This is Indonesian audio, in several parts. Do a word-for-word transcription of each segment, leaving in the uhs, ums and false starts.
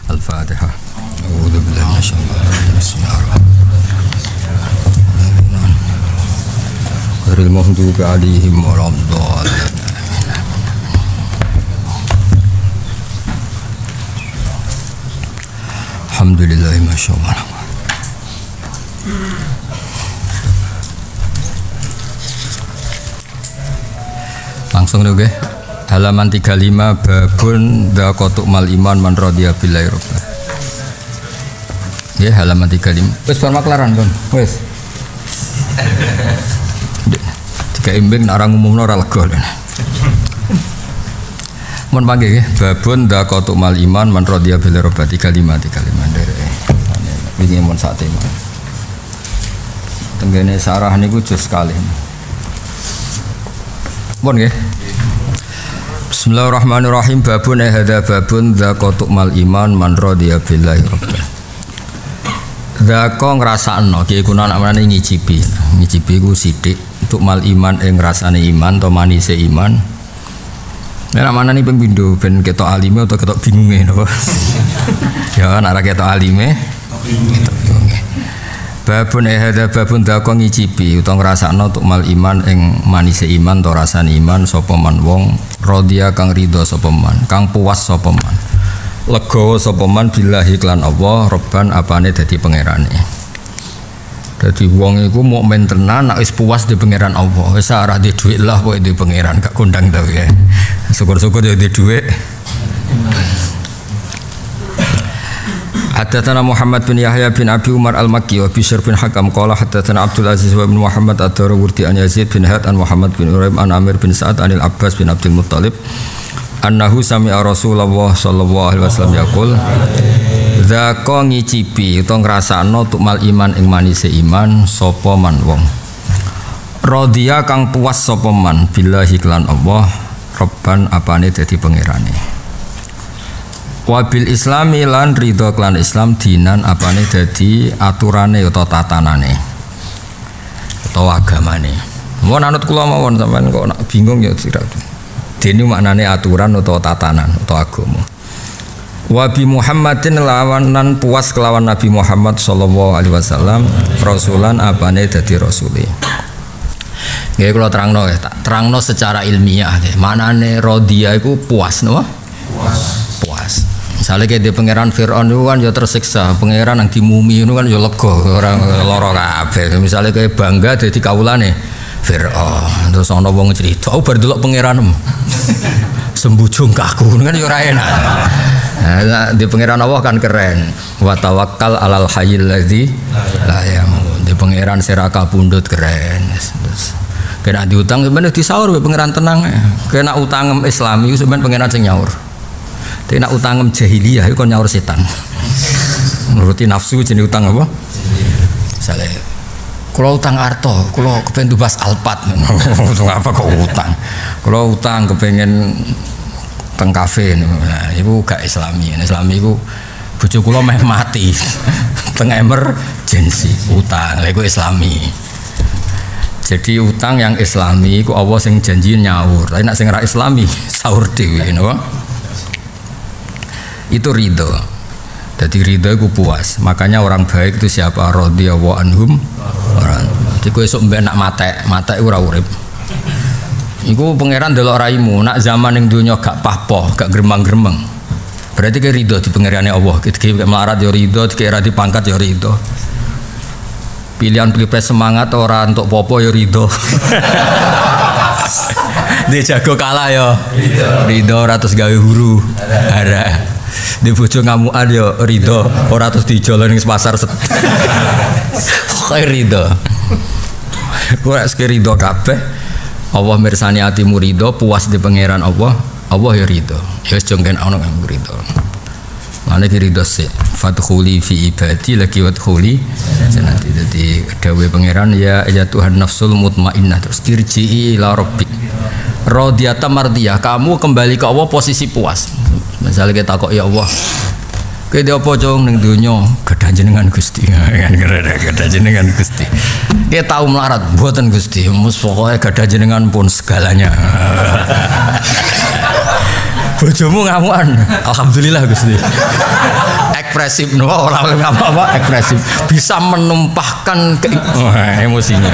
Al-Fatihah. A'udzu billahi minasyaitonir rajim. Bismillahirrahmanirrahim. Ghairil maghdubi 'alaihim waladdallin. Alhamdulillahi masyaallah. Langsung dulu ya. Halaman tiga puluh lima babun dzaqatu mal iman man radiya billahi rabbah. Ya, halaman tiga puluh lima. Wis bar maklaran, Kon. Wis. Jika imbing nak orang umumno ora lega. Mun panggih nggih, babun dzaqatu mal iman man radiya billahi rabbah tiga puluh lima tiga puluh lima nderek. Wingi mun sak tema. Tenggene sarah niku jus sekali. Mun nggih. Bismillahirrahmanirrahim. Babun hadza babun dzaqatu mal iman man radiya billahi rabbah. Dzaqo ngrasakno ki kuwi ana menane ngicipi. Ngicipi ku sithik untuk mal iman ing rasane iman to manise iman. Nek manane ping pindho ben ketok alime atau ketok bingunge napa. Ya nek ora ketok alime ketok bingunge. Babun hadza babun dzaqo ngicipi utawa ngrasakno untuk mal iman ing manise iman to rasane iman sapa man wong radhiya kang ridho sapa man kang puas sapa man legawa sapa man billahi lan Allah robban apane dadi pangerane. Dadi wong iku mukmin tenan nek wis puas di pangeran Allah wis ora di dhuwit lah pokoke di pangeran gak kondang ta ya. Syukur-syukur ya di dhuwit. Haddatsana Muhammad bin Yahya bin Abi Umar Al-Makki wa Bishr bin Hakam qala haddatsana Abdul Aziz wa bin Muhammad Ad-Darawurdi an Yazid bin Had an Muhammad bin Uraim an Amir bin Sa'ad anil Abbas bin Abdul Muttalib annahu sami'a Rasulullah sallallahu alaihi wasallam yaqul dzaqo ngicipi utawa ngrasakno tukmal iman ing manise iman sapa man wong radhiya kang puas sapa man billahi lan Allah robban apane dadi pangerane. Wabil islami lan ridho klan Islam dinan apane dadi aturane utawa tatanane utawa agamane. Mun anut kula mawon sampean kok nak bingung ya sira. Dene maknane aturan utawa tatanan utawa agama. Wabi Muhammadin lawanan puas kelawan Nabi Muhammad sallallahu alaihi wasallam rasulan apane dadi rasule. Nggih kula terangno ya, tak terangno secara ilmiah nggih. Manane radhiya iku puas napa? Puas. Puas. Misalnya kayak di pangeran Fir'aun itu kan ya tersiksa, pangeran yang dimumi itu kan ya lega, orang loro kabeh. Misalnya kayak bangga jadi kawulane Fir'aun, terus ana wong cerita, "Oh bar delok pangeranmu." Sembujung kaku kan ya ora enak. Nah, di pangeran Allah kan keren. Wa tawakkal alal hayyil ladzi la yamut. Di pangeran seraka pundut keren. Terus kena diutang sebenarnya disaur we pangeran tenang. Kena utang Islam itu sebenarnya pangeran sing nyaur. Tapi nak utang jahiliyah itu kan nyaur setan. Nuruti nafsu jenis utang apa? Misalnya, kalau utang arto, kalau kepengen tubas alpat, utang apa kok utang? Kalau utang kepengen teng kafe, nah, itu gak Islami. Islami itu bojo kula meh mati, teng emergency utang, itu Islami. Jadi utang yang Islami, itu Allah sing janji nyaur. Tapi nak sing ra Islami, sahur dewi, no? Itu ridho. Jadi ridho itu puas. Makanya orang baik itu siapa? Radhiyallahu anhum. Jadi kowe esuk mbek nak matek, matek ora urip. Iku pangeran delok raimu, nak zaman ning donya gak pahpoh, gak gremang-gremeng. Berarti ke ridho di pangerane Allah. Iki melarat ya ridho, dikira dipangkat ya ridho. Pilihan pilpres semangat ora untuk popo ya ridho. Dia jago kalah ya ridho, ratus gawe huru. Ada. Di bojo ngamukan ya ridho, ora terus dijolen ning pasar set. Kaya ridho. Ora sek ridho kabeh. Allah mirsani atimu ridho, puas di pangeran Allah, Allah ya ridho. Ya wis jongken ana kang ridho. Mane ki ridho sik. Fadkhuli fi ibadi lagi wadkhuli jannati. Dadi dawuh pangeran ya ya Tuhan nafsul mutmainnah terus dirji'i ila rabbik. Radiyatan mardiyah, kamu kembali ke Allah posisi puas. Misalnya kita takut ya Allah, kita apa cong neng dunia, gadah jenengan Gusti, kan gadah jenengan Gusti. Kita tahu melarat, buatan Gusti, mus pokoknya gadah jenengan pun segalanya. Bojomu ngamuan, alhamdulillah Gusti. ekspresif, no, orang apa-apa ekspresif, bisa menumpahkan ke, oh, emosinya.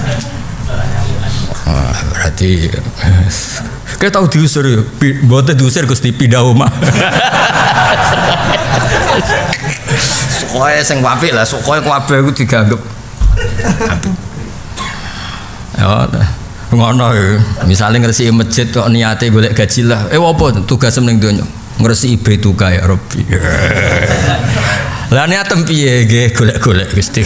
Oh, berarti kita tahu diusir ya, buatnya diusir Gusti pindah omah. Soalnya sing apik lah, soalnya kabeh iku diganggep apik. Ya, ngono ya. Misale ngresiki masjid kok niate golek gaji lah. Eh apa tugas ning donya? Ngresiki betuka ya Rabbi. Lah niatem piye nggih golek-golek Gusti.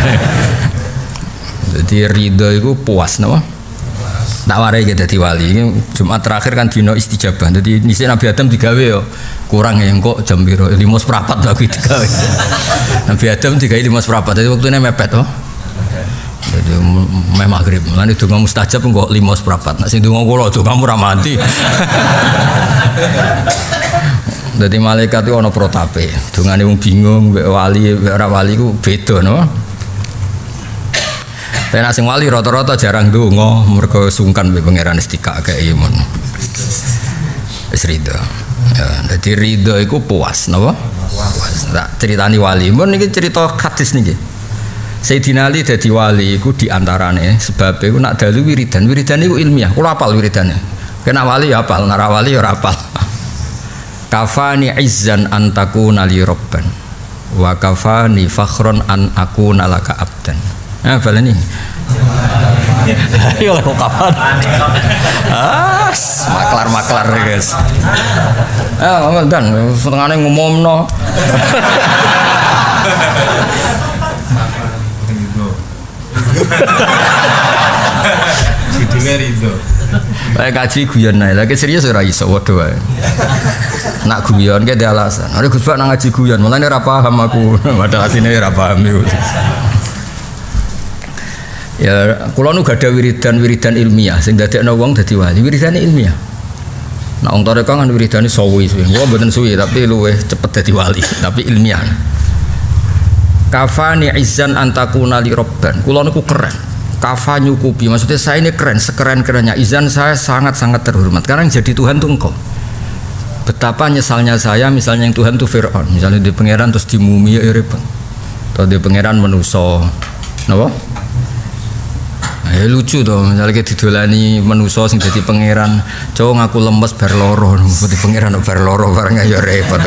Jadi ridho iku puas napa? Tak warai gitu dadi wali. Jumat terakhir kan dino istijabah. Jadi nisi Nabi Adam digawe yo kurang ya kok jam piro lima seprapat lagi digawe. Nabi Adam digawe lima seprapat. Jadi waktunya mepet oh. Jadi meh maghrib. Lan itu donga mustajab kok lima seprapat. Nek sing donga kula dongamu ra mati. Dadi malaikat itu ana protape. Dongane wong bingung mbek wali mbek ora wali ku beda no. Tapi sing wali rata-rata jarang donga mergo sungkan mbek pangeran istika kayak imun. Wis ridho. Ya, dadi ridho iku puas napa? Puas. Tak critani wali. Mun niki cerita hadis niki. Sayyidina Ali dadi wali iku diantarane sebab iku nak dalu wiridan. Wiridan iku ilmiah. Kula hafal wiridane. Kena wali ya hafal, nara wali ya hafal. Kafani izzan an takuna li rabban wa kafani fakhron an akuna laka abdan. Ah, baleni. Ayo lah kapan. Ah, maklar-maklar guys. Ah, ngomong dan setengahnya ngomongno. Judulnya Ridho. Kayak kaji guyon ae. Lagi serius ora iso waduh wae. Nak guyon ke dia alasan. Ada Gus Pak nang ngaji guyon, mulane ora paham aku. Padahal asine ora paham iku. Ya, kula nu gadah wiridan-wiridan ilmiah sing dadekno wong dadi wali. Wiridane ilmiah. Nah, wong tarekah kan wiridane suwi suwi. Kula mboten suwi tapi luwih cepet dadi wali, tapi ilmiah. Kafani izzan antakuna li robban. Kula niku keren. Kafa nyukupi, maksudnya saya ini keren, sekeren-kerennya. Izan saya sangat-sangat terhormat. Karena yang jadi Tuhan tuh engkau. Betapa nyesalnya saya, misalnya yang Tuhan tuh Fir'aun. Misalnya di pangeran terus di mumi ya repot. Atau di pangeran menuso, napa? Nah, ya lucu tuh. Misalnya kita didolani menuso sing jadi pangeran. Cowok ngaku lemes berloro, di pangeran berloro barangnya ya repot.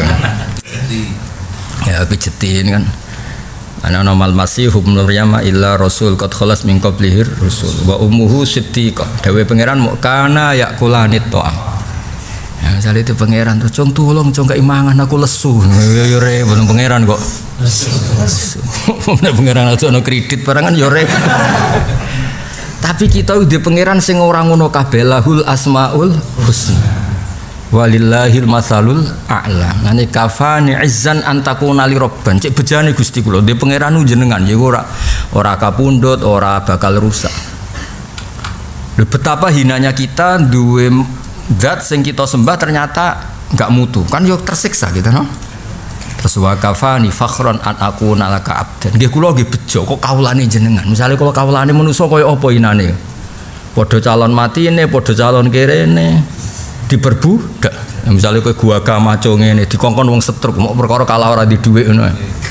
Ya pijetin kan. Ana normal masih hukum Maryam illa rasul qad khalas min qablihir rusul wa ummuhu siddiqah. Dawe pangeran mok kana yakulanit to'am. Ya misale itu pangeran terus cung tulung cung gak imangan aku lesu. Ya yo re belum pangeran kok. Lesu. Nek pangeran aja ono kredit barangan yo re. Tapi kita udah pangeran sing ora ngono kabeh lahul asmaul husna. Walillahil masalul a'la. Ngene kafani izzan antakuna li robban. Cek bejane Gusti kula dhe pangeran jenengan ya ora ora kapundhut, ora bakal rusak. Lho betapa hinanya kita duwe zat sing kita sembah ternyata enggak mutu. Kan yo tersiksa kita no. Terus wa kafani fakhron an akuna laka abdan. Nggih kula nggih bejo kok kawulane jenengan. Misale kula kawulane manusa kaya apa inane. Padha calon matine, padha calon kerene. Diperbudak. Ya, misalnya kowe gua ka maco ngene dikongkon wong setruk mau perkara kalah ora di dhuwit ngono.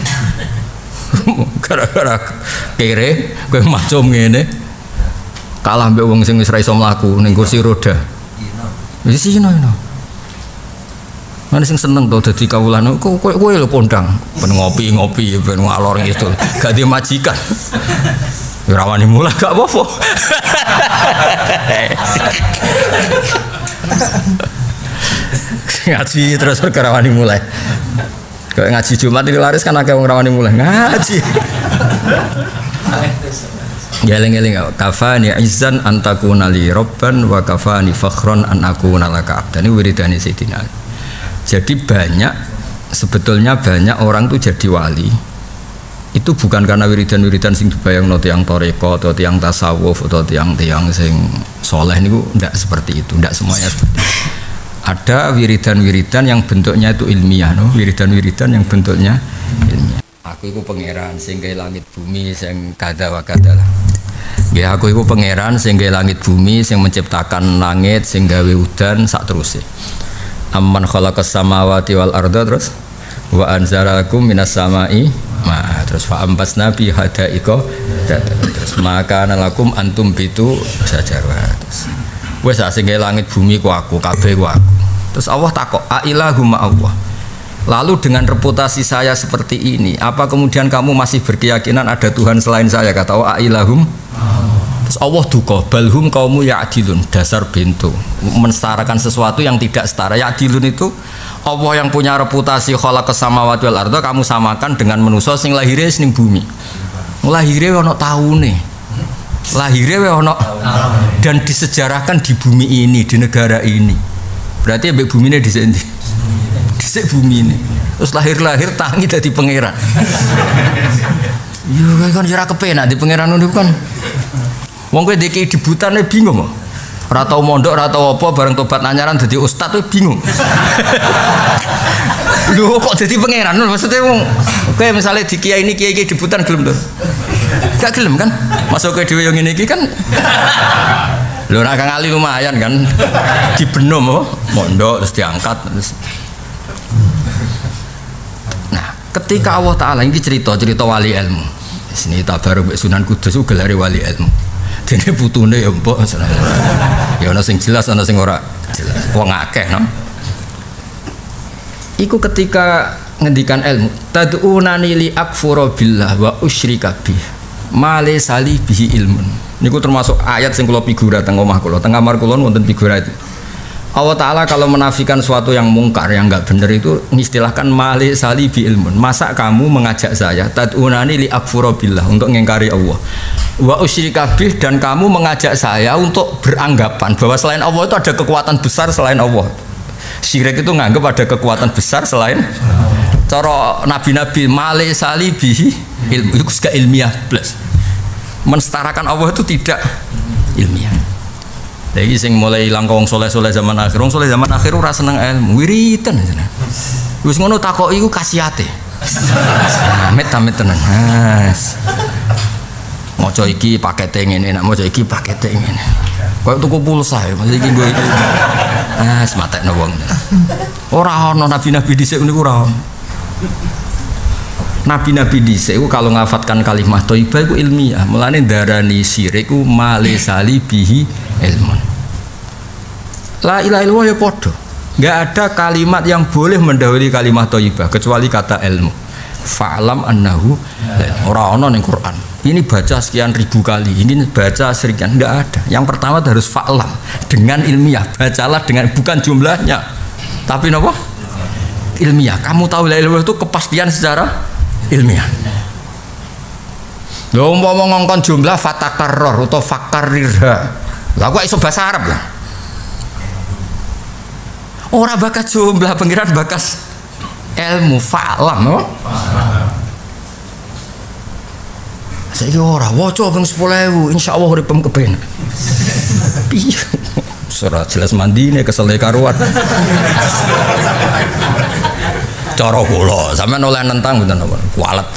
Gara-gara kere kowe maco ngene kalah mbek wong sing wis ra iso mlaku ning kursi roda. Wis sino ino. Mana sing seneng to dadi kawulan kowe kowe lho pondang ben ngopi-ngopi ben ngalor gitu. Gak di majikan. Ya rawani mulai gak apa-apa. Ngaji terus kerawani mulai. Kayak ngaji Jumat itu laris kan akeh wong rawani mulai ngaji. Geleng-geleng kafani izzan antakuna li robban wa kafani fakhron an akuna laka abdan. Ini wiridane Sayyidina. Jadi banyak sebetulnya banyak orang tuh jadi wali. Itu bukan karena wiridan-wiridan sing dibayangno tiyang toreko atau tiyang tasawuf atau tiyang-tiyang sing soleh niku ndak seperti itu, ndak semuanya seperti itu. Ada wiridan-wiridan yang bentuknya itu ilmiah, no? Wiridan-wiridan yang bentuknya ilmiah. Aku iku pangeran sing gawe langit bumi sing kada wa kada lah. Nggih aku iku pangeran sing gawe langit bumi sing menciptakan langit sing gawe udan sak teruse. Amman khalaqas samawati wal arda terus wa anzalakum minas samai ma terus fa ambas nabi hadaiko terus maka nalakum antum bitu sajarwa wes sing langit bumi ku aku kabeh ku aku. Terus Allah takok a ilahum Allah. Lalu dengan reputasi saya seperti ini, apa kemudian kamu masih berkeyakinan ada Tuhan selain saya? Kata Allah, ailahum. Terus Allah duka, balhum kaumu ya'dilun, dasar bintu, mensetarakan sesuatu yang tidak setara. Ya'dilun itu Allah yang punya reputasi khalaqas samawati wal arda, kamu samakan dengan manusia sing lahirnya ning bumi. Lahirnya ono tahune. Lahirnya ono dan disejarahkan di bumi ini, di negara ini. Berarti ambek bumi ini dhisik ndi? Dhisik bumi ini. Terus lahir-lahir tangi dadi pangeran. Yo kan ora kepenak di pangeran niku kan. Wong kowe dikei debutane bingung kok. Ora tau mondok, ora tau apa bareng tobat anyaran dadi ustaz kowe bingung. Lho kok dadi pangeran? Maksudnya wong kowe misale di kiai ini kiai-kiai debutan gelem to? Gak gelem kan? Masuk ke dhewe yo ngene iki kan. Lho nek Kang Ali lumayan kan. Dibenom apa? Mondok terus diangkat terus. Nah, ketika Allah Taala ini cerita-cerita wali ilmu. Sini tabaruk Sunan Kudus ku gelare wali ilmu. Dene putune ya mbok. Ya ana sing jelas ana sing ora jelas. Wong akeh no. Iku ketika ngendikan ilmu, tad'unani li akfura billah wa usyrika bih. Ma laysa li bihi ilmun. Niku termasuk ayat sing kula figura teng omah kula, teng kamar kula wonten figura itu. Allah Ta'ala kalau menafikan suatu yang mungkar, yang enggak benar itu mengistilahkan mali sali bi ilmun. Masa kamu mengajak saya tad'unani li akfura billah, untuk mengingkari Allah, wa usyrika bih, dan kamu mengajak saya untuk beranggapan bahwa selain Allah itu ada kekuatan besar selain Allah. Syirik itu nganggap ada kekuatan besar selain. Cara nabi-nabi mali sali bihi ilmu, itu juga ilmiah plus. Mensetarakan Allah itu tidak ilmiah. Lagi sing mulai ilang wong soleh-soleh zaman akhir, wong soleh zaman akhir ora seneng ilmu, wiritan aja. Wis ngono takoki iku kasihate. Amit-amit tenan. Mas. Maca iki pakete ngene, nek maca iki pakete ngene. Kayak tuku pulsa ya, mas iki nggo iki. Ah, sematekno wong. Ora ana nabi-nabi dhisik niku ora ono. Nabi-nabi dhisik kalau ngafatkan kalimat thayyibah iku ilmiah. Mulane darani syirik ku malisali bihi ilmun. La ilaha illallah ya podo. Enggak ada kalimat yang boleh mendahului kalimat thayyibah kecuali kata ilmu. Fa'lam annahu ora ana ning Quran. Ini baca sekian ribu kali, ini baca sekian, enggak ada. Yang pertama harus fa'lam dengan ilmiah. Bacalah dengan bukan jumlahnya. Tapi napa? Ilmiah. Kamu tahu la ilaha illallah itu kepastian secara ilmiah. Lho umpama ngongkon jumlah fatakarror atau fakarirha. Lah kok iso bahasa Arab lah. Ora bakas jumlah pengiran bakas ilmu fa'lam no? Saiki ora waca ping sepuluh ribu insyaallah uripem kepenak. Piye? Ora jelas mandine kesel karuan. Cara kula sampean oleh nentang mboten napa kualet.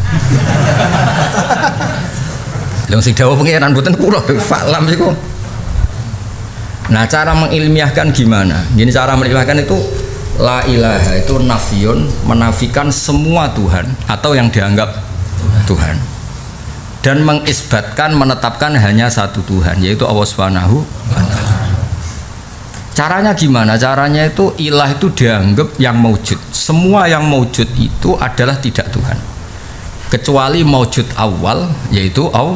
Lha sing dawuh pengiran mboten kula fa'lam iku. Nah, cara mengilmiahkan gimana? Gini cara mengilmiahkan itu la ilaha itu nafiyun, menafikan semua Tuhan atau yang dianggap Tuhan, dan mengisbatkan, menetapkan hanya satu Tuhan, yaitu Allah Subhanahu wa ta'ala. Caranya gimana? Caranya itu ilah itu dianggap yang maujud. Semua yang maujud itu adalah tidak Tuhan, kecuali maujud awal, yaitu Allah.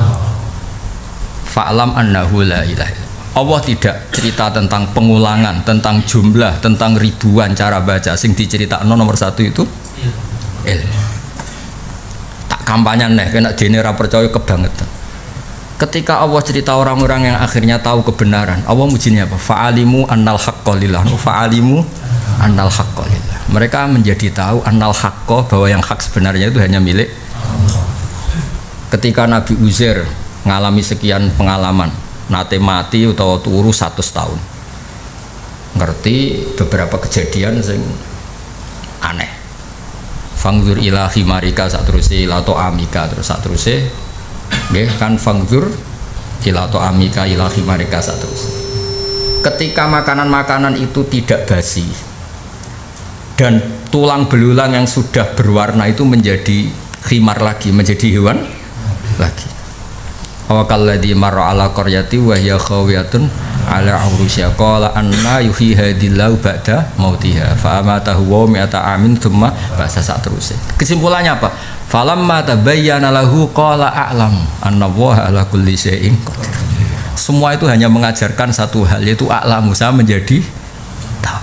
Fa'lam annahu la ilaha. Allah tidak cerita tentang pengulangan, tentang jumlah, tentang ribuan cara baca. Sing diceritakno nomor satu itu ilmu. Tak kampanye nih, kena dene ra percaya kebangetan. Ketika Allah cerita orang-orang yang akhirnya tahu kebenaran, Allah mujinya apa? Fa'alimu annal haqqa lillah. Fa'alimu annal haqqa lillah. Mereka menjadi tahu annal haqqa, bahwa yang hak sebenarnya itu hanya milik Allah. Ketika Nabi Uzair mengalami sekian pengalaman, nate mati utawa turu satu tahun, ngerti beberapa kejadian sing aneh. Fangzur ila himarika satruse ila to amika, terus satruse nggih kan fangzur ila to amika ila himarika satruse. Ketika makanan-makanan itu tidak basi dan tulang belulang yang sudah berwarna itu menjadi khimar lagi, menjadi hewan lagi. Wa kalladzi marra ala qaryati wa hiya khawiyatun ala urusya qala anna yuhyi hadillahu ba'da mautiha fa amatahu wa mi'ata amin thumma ba'sa satruse. Kesimpulannya apa? Falamma tabayyana lahu qala a'lam anna Allaha ala kulli syai'in qadir. Semua itu hanya mengajarkan satu hal, yaitu a'lamu, saya menjadi tahu.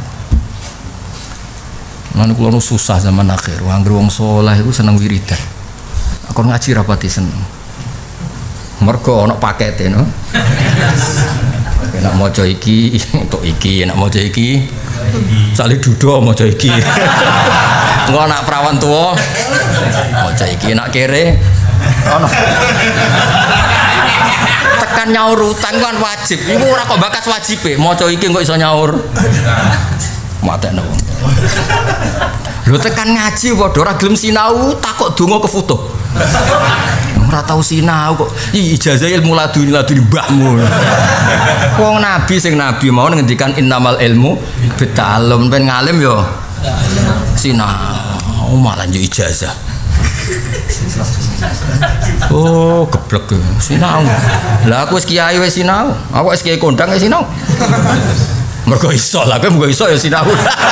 Lan kula susah zaman akhir, wong wong saleh iku seneng wiridan. Aku ngaji rapati seneng. Mergo ana pakete no. Nek maca iki untuk iki, nek maca iki sale dudo maca iki. Engko anak perawan tuwa maca iki, nek kere ono. Tekan nyaur utang kan wajib. Iku ora kok bakas wajibe, maca iki kok iso nyaur. Matekno. Lho tekan ngaji padha ora gelem sinau, takok donga ke foto. Ora tau sinau kok ijazah ilmu laduni laduni mbahmu. Wong nabi sing nabi mau ngendikan innamal ilmu bitalum, ben ngalim yo sinau malah yo ijazah. Oh geblek sinau. Lah aku wis kiai wis sinau, aku wis kiai kondang wis sinau. Mergo iso lah, kowe mergo iso ya sinau.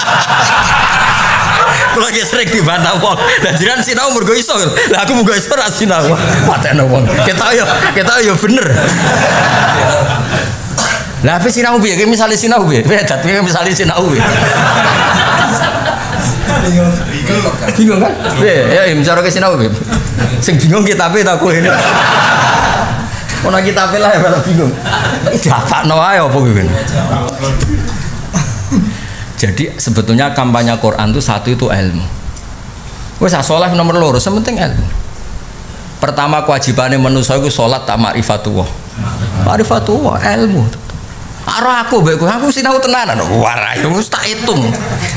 Kalau lagi sering dibantah wong, dan jiran sinau mergo iso. Lah aku mergo iso ra sinau. Patene wong. Kita yo, kita yo bener. Lah apa sinau piye? Ki misale sinau piye? Beda piye misale sinau piye? Bingung kan? Ya, ya bicara ke sinau piye? Sing bingung kitabe ta kowe. Ono kitabe lah ya malah bingung. Iki dapakno ae apa kuwi? Jadi sebetulnya kampanye Quran itu satu itu ilmu. Wes sholat nomor loro, sementing ilmu. Pertama kewajibannya manusia itu sholat tak ma'rifatullah. Ma'rifatullah ilmu. Arah aku baik aku sinau tenanan. Wah, itu tak hitung.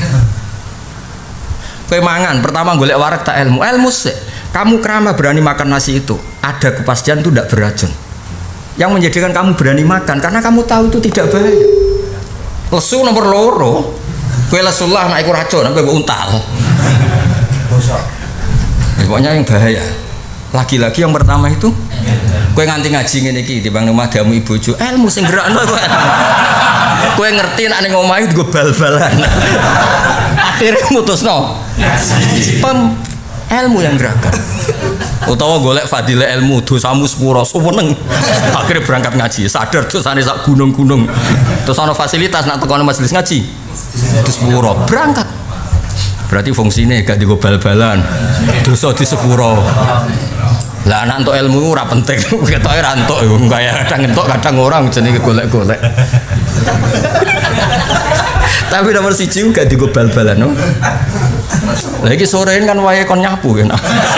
Kowe mangan, pertama golek warak tak ilmu. Ilmu sih. Kamu kerama berani makan nasi itu, ada kepastian itu tidak beracun. Yang menjadikan kamu berani makan karena kamu tahu itu tidak bahaya. Lesu nomor loro. Kowe lesulah nek iku racun, kowe untal. Ya, pokoknya yang bahaya. Lagi-lagi yang pertama itu kowe nganti ngaji ngene iki timbang omah damu ibu bojo, ilmu sing gerakno kowe. Kowe ngerti nek ning omah iku bal-balan. Akhirnya mutusno. Pem ilmu yang gerakkan. Utawa golek fadilah ilmu dosamu sepuro suweneng. Akhirnya berangkat ngaji, sadar dosane sak gunung-gunung. Terus ana fasilitas nak tekono majelis ngaji. Terus sepuro berangkat. Berarti fungsinya gak digo bal-balan. Dosa di sepuro. Lah anak entuk ilmu ora penting. Ketoke ra entuk kaya kadang entuk kadang orang jenenge golek-golek. Tapi nomor siji gak digo bal-balan no. Lah iki sorein kan wayahe kon nyapu kan.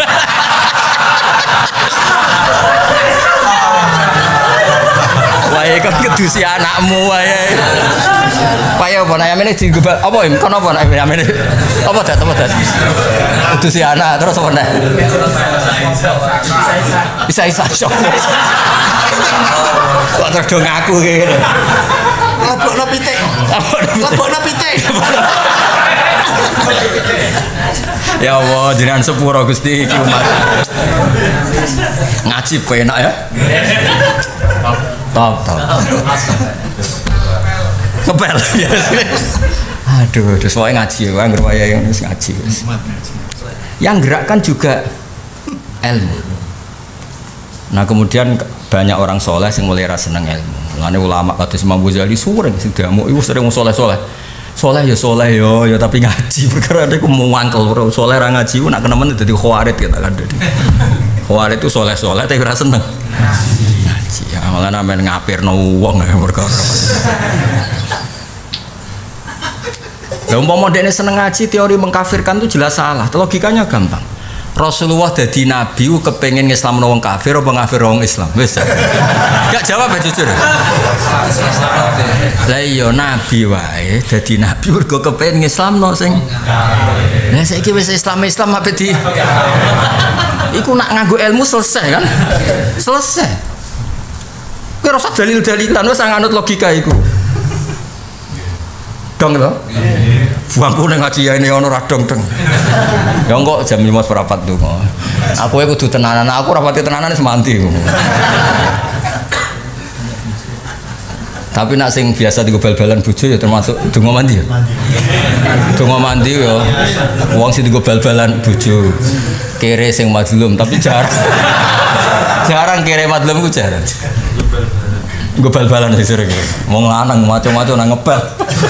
Wayahe kon kedusi anakmu wayahe. Paya apa nek amene digobal apa im kon apa nek amene apa dat apa dat kedusi anak terus apa nek isa-isa sok. Kok terus do ngaku kene. Lebokno pitik. Lebokno pitik. Ya Allah, jenengan sepuro Gusti iki umat. Ngaji penak ya. Top, top. Kebel ya. Aduh, terus wae ngaji, wae anggere wae yang ngaji. Yang gerakkan juga ilmu. Nah, kemudian banyak orang soleh yang mulai rasa seneng ilmu. Mulane ulama kados Imam Ghazali sering sing diamuk iku sering soleh-soleh. Soleh ya soleh yo, ya tapi ngaji perkara aku mau ngangkel soleh ra ngaji nak kenemen dadi khawarit kita kan. Khawarit itu soleh-soleh tapi ora seneng. Ngaji ya malah namen ngapirno wong perkara. Lah umpama dekne seneng ngaji teori mengkafirkan itu jelas salah. Logikanya gampang. Rasulullah dadi nabi kepengin ngislamno wong kafir apa ngafir wong Islam? Wis. Gak jawab ya jujur. Lah iya nabi wae dadi nabi mergo kepengin ngislamno sing lah saiki wis Islam-Islam apa di iku nak nganggo ilmu selesai kan? Selesai. Kowe ora usah dalil-dalilan wis nganut logika iku. Dong lho. Buangku ning ngaji ya ini ono ra dong-dong. Ya engko jam lima seperempat tuh. Aku kudu tenanan, aku rapati tenanan semanti. Tapi nak sing biasa digo bal-balan bojo ya termasuk donga mandi ya. Donga mandi ya. Wong sing digo bal-balan bojo. Kere sing madlum tapi jarang. Jarang kere madlum ku jarang. Nggo bal-balan sing sering. Wong lanang maco-maco nang ngebal.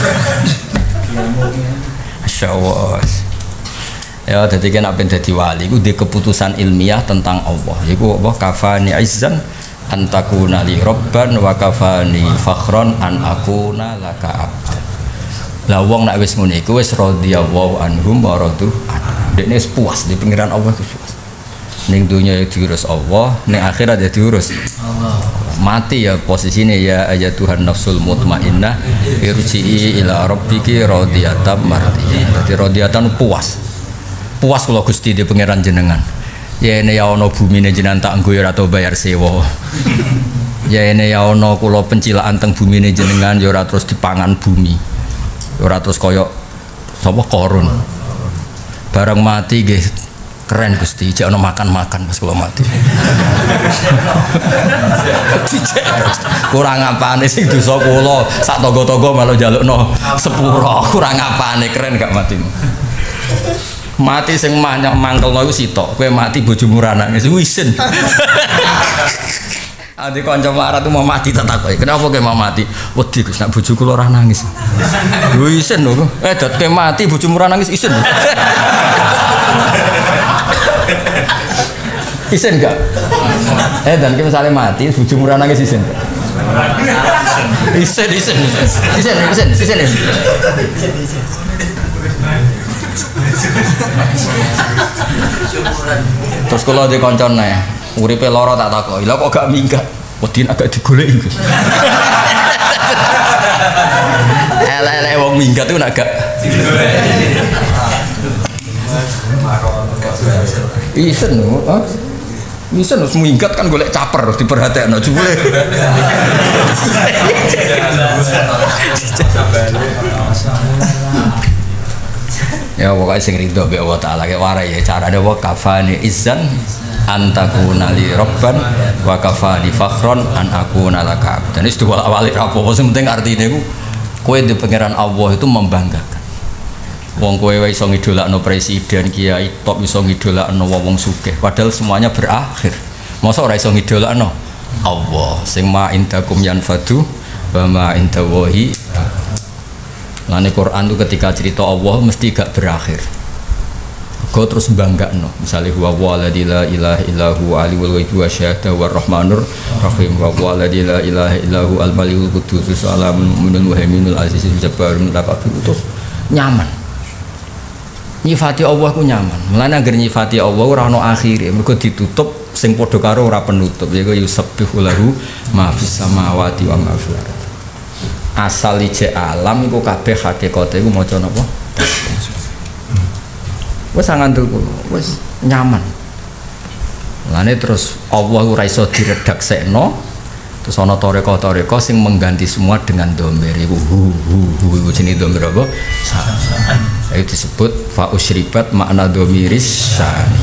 Masyaallah. Ya dadi nek ben dadi wali iku di keputusan ilmiah tentang Allah. Iku apa kafani izzan antakuna li robban wa kafani fakhron an akuna laka abdan. Lah wong nek wis ngene iku wis radhiyallahu anhum wa radu an. Dekne wis puas di pengiran Allah wis puas. Ning dunya ya diurus Allah, ning akhirat ya diurus Allah. Mati ya posisine ya ayat Tuhan nafsul mutmainnah irji'i ila rabbiki radhiyatan mardiyah. Dadi radhiyatan puas. Puas kula Gusti di pengiran jenengan. Ya ini ya ono bumi ini jenengan tak nggo ora tau bayar sewa. Ya ini ya ono kula pencilaan teng bumi ini jenengan ya ora terus dipangan bumi. Ya ora terus koyo sapa korun. Barang mati nggih keren Gusti, jek ono makan-makan pas kula mati. Kurang apane sing dosa kula, sak tangga-tangga malah njalukno sepuro. Kurang apane keren gak matimu. Mati sing manyak mangkelno iku sitok. Kowe mati bojomu ra nangis wisen. Adi kanca marat mau mati tak takoki. Kenapa kowe mau mati? Wedi Gus, nek bojoku ora nangis. Wisen lho. Eh dat kowe mati bojomu ra nangis isen. Isen enggak? Eh dan kowe misale mati bojomu ra nangis isen. Isen isen isen. Isen isen isen. Terus kalau di koncone uripe loro tak takoki, lha kok gak minggat? Wedi agak digoleki. Elek-elek wong minggat itu nak gak digoleki. Isen lho, ha? Isen harus minggat kan golek caper harus diperhatekno jebule. Ya pokoknya sing ridho be Allah taala ke warai ya carane wa kafani izzan antakuna li robban wa kafani fakhron an akuna laka abdan. Wis dua awali rapopo sing penting artine iku kowe di pangeran Allah itu membanggakan. Wong kowe wae iso ngidolakno presiden, kiai top iso ngidolakno wong sugih padahal semuanya berakhir. Mosok ora iso ngidolakno Allah sing ma indakum yanfadu wa ma indawahi. Lane Quran itu ketika cerita Allah mesti gak berakhir. Kau terus bangga no. Misalnya huwa waladi la ilaha illahu aliwul ghaibi wa syahada wa rahmanur rahim wa waladi la ilaha illahu al malikul qudus salamun mu'minul muhaiminul azizul jabbarul mutakabbir. Terus nyaman. Nyifati Allah ku nyaman. Mulane agar nyifati Allah ora ono akhire. Mergo ditutup sing padha karo ora penutup. Yaiku yusabbihu lahu ma fis samawati wa ma fil ardh. Asal ije alam iku kabeh hakikate iku maca napa? Wis ngandel kula, wis nyaman. Lane terus Allah ora iso diredaksekno. Terus ana toreko-toreko sing mengganti semua dengan dhamir iku hu hu hu iku jenenge dhamir apa? Sa'an. Itu disebut fa usyribat makna dhamiris sa'ani.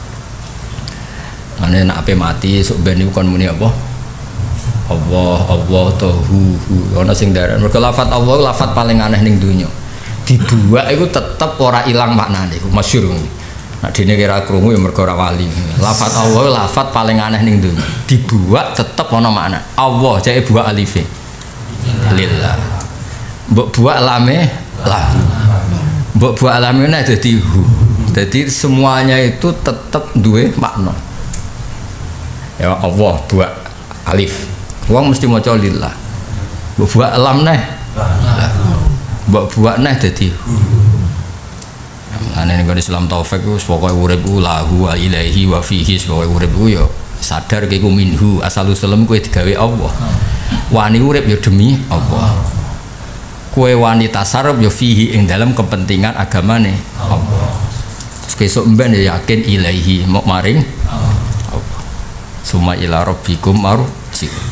Lane nek ape mati sok ben iku kon muni apa? Allah, Allah, tohu, ana sing daran. Mergo lafat Allah lafat paling aneh ning donya. Dibuak iku tetep ora ilang maknane. Iku masyhur. Nek dene kira krungu ya mergo ora wali. Lafat Allah lafat paling aneh ning donya. Dibuak tetep ana makna. Allah cek buak alife. Lillah. Mbok buak lame lahu. Mbok buak lame nek dadi hu. Jadi semuanya itu tetep duwe makna. Ya Allah buak alif. Wong mesti maca lillah. Mbok buak lam neh. Mbok buak neh dadi. Ane ning Islam taufik wis pokoke urip ku lahu wa ilaihi wa fihi pokoke urip ku ya sadar ki ku minhu asal usulem kowe digawe Allah. Wani urip ya demi Allah. Kowe wani tasarruf ya fihi ing dalam kepentingan agamane Allah. Terus besok mben ya yakin ilaihi mok maring Allah. Suma ila rabbikum marji'ukum.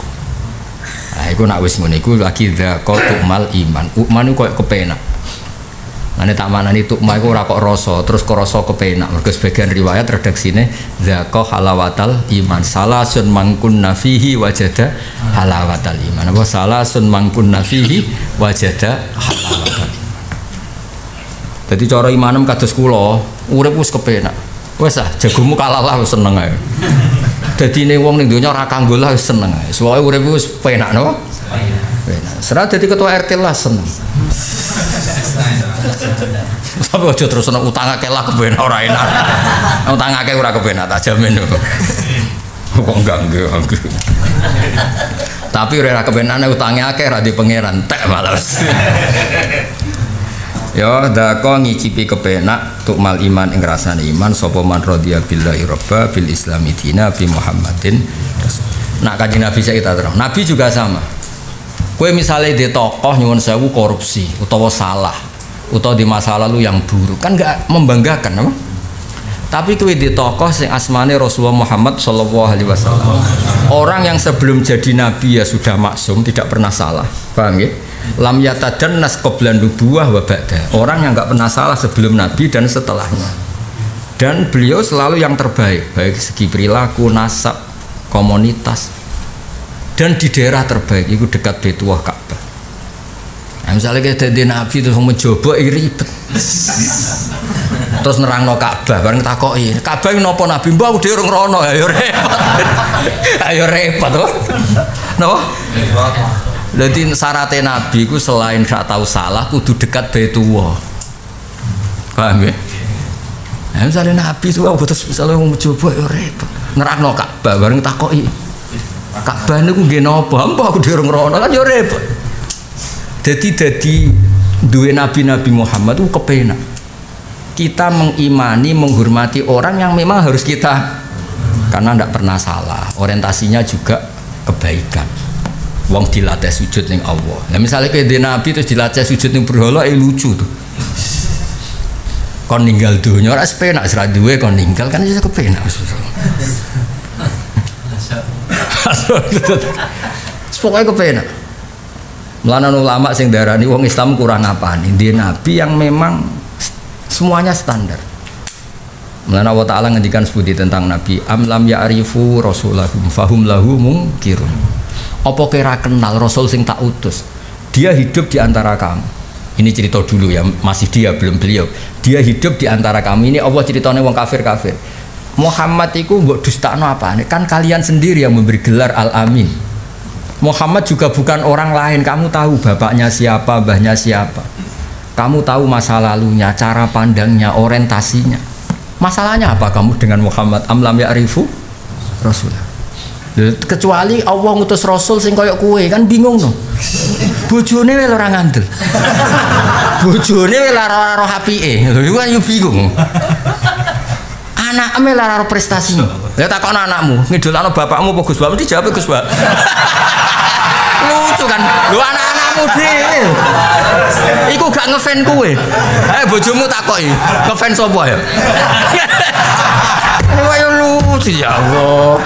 Nah, iku nak wis ngene iku lagi dzaqatul mal iman. Iman iku koyo kepenak. Nah, Ane tak manani tukma iku ora kok rasa, terus kok rasa kepenak. Mergo sebagian riwayat redaksine zaqa halawatal iman. Salasun mangkunna fihi wajada halawatal iman. Apa salasun mangkunna fihi wajada halawatal iman. Dadi cara imanem kados kula, urip wis kepenak. Wis ah jagomu kalalah wis seneng ae. Dadi ning wong ning donya ora kanggo lah wis seneng ae. Soale urip wis penak napa? Penak. Serat dadi ketua R T lah seneng. Tapi aja terus ana utang akeh lah kepenak ora enak. Utang akeh ora kepenak tak jamin. Kok enggak enggak. Tapi ora kepenane utange akeh ra di pangeran tek malah. Ya dako ngicipi kepenak tukmal iman ing rasane iman sapa man radhiya billahi robba bil islami dina bi Muhammadin. Nak kanjeng Nabi saya kita terang. Nabi juga sama. Kowe misalnya di tokoh nyuwun sewu korupsi utawa salah utawa di masa lalu yang buruk kan enggak membanggakan apa? Tapi kowe di tokoh sing asmane Rasulullah Muhammad sallallahu alaihi wasallam. Orang yang sebelum jadi nabi ya sudah maksum, tidak pernah salah. Paham ya? Lam yatadannas qabla nubuwah wa ba'da. Orang yang enggak pernah salah sebelum nabi dan setelahnya. Dan beliau selalu yang terbaik, baik segi perilaku, nasab, komunitas. Dan di daerah terbaik itu dekat Baitullah Ka'bah. Nah, misalnya kita jadi nabi terus mencoba ribet. Terus nerangno Ka'bah bareng takoki, Ka'bah napa nabi? Mbah dhewe urung rono, ayo repot. Ayo repot to. Napa? Dadi syaratnya nabi ku selain gak tahu salah kudu dekat Baitullah. Paham ya? Nah, misalnya nabi itu terus misalnya mau mencoba ayo repot. Nerangno Ka'bah bareng takoki. Ka'bah niku nggih napa? Mbah aku dhewe urung rono kan yo repot. Dadi dadi duwe nabi-nabi Muhammad itu kepenak. Kita mengimani, menghormati orang yang memang harus kita karena tidak pernah salah. Orientasinya juga kebaikan. Wong dilatih sujud ning Allah. Nah misalnya kayak di nabi terus dilatih sujud ning berhala, eh lucu tuh. Kon ninggal dunya ora sepenak sira duwe kon ninggal kan iso kepenak. Pokoknya kepenak. Melanan ulama sing darani wong Islam kurang apane? Dia nabi yang memang semuanya standar. Melanan Allah Ta'ala ngendikan sebuti tentang nabi am lam ya'rifu rasulahum fahum lahu munkirun. Apa kira kenal rasul sing tak utus? Dia hidup di antara kamu. Ini cerita dulu ya, masih dia belum beliau. Dia hidup di antara kami. Ini Allah ceritanya wong kafir-kafir. Muhammad itu mbok dustakno apane? Kan kalian sendiri yang memberi gelar Al-Amin. Muhammad juga bukan orang lain. Kamu tahu bapaknya siapa, mbahnya siapa. Kamu tahu masa lalunya, cara pandangnya, orientasinya. Masalahnya apa kamu dengan Muhammad? Am lam ya'rifu Rasulullah. Kecuali Allah ngutus Rasul sing koyok kue kan bingung no. Bojone wae ora ngandel. Bojone wae ora roh apike. Lho iku kan yo bingung. Anakmu ora roh prestasinya. Lah takon anakmu, ngidolakno bapakmu apa Gus Bap? Dijawab Gus Bap. Lucu kan, lu anak-anakmu dhewe. Iku gak ngefan kowe. Eh bojomu takoki, ngefan sapa ya? Ayo lucu ya Allah.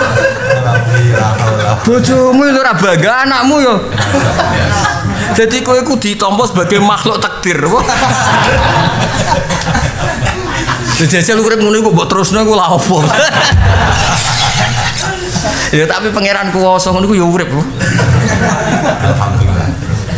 Bojomu itu ora bangga anakmu yo. Jadi kowe iku ditampa sebagai makhluk takdir. Jajal urip ngono iku mbok terusno iku lha opo? Ya tapi pangeran kuwasa ngono iku ya urip lho. Alhamdulillah.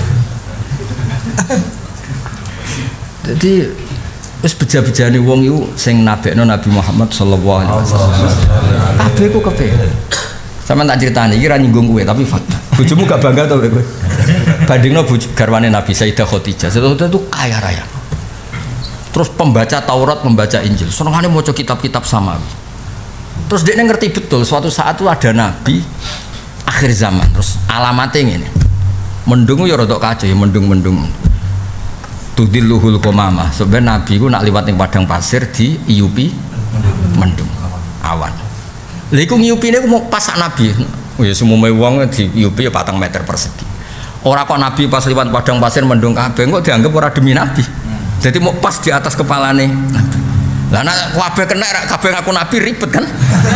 Jadi wis beja-bejane wong iku sing nabekno Nabi Muhammad sallallahu alaihi wasallam. Kabeh ku kepen. Sampeyan tak critani iki ra nyinggung kowe tapi fakta. Bojomu gak bangga to kowe? Bandingno bojo garwane Nabi Sayyidah Khadijah. Sayyidah itu kaya raya. Terus pembaca Taurat, membaca Injil. Senengane maca kitab-kitab samawi. Terus dia ngerti betul suatu saat itu ada nabi akhir zaman. Terus alamatnya ini mendung ya rodok kacau ya mendung-mendung tudilluhul qamamah. Sebenarnya nabi itu nak liwat yang padang pasir di iupi mendung awan. Lha iku ngiupine mau pas nabi. Oh ya semua wong di iupi ya patang meter persegi. Ora kok nabi pas liwat padang pasir mendung kabeh kok dianggap ora demi nabi. Jadi mau pas di atas kepalane nabi. Lah nek kabeh kena kabeh ngaku nabi ribet kan.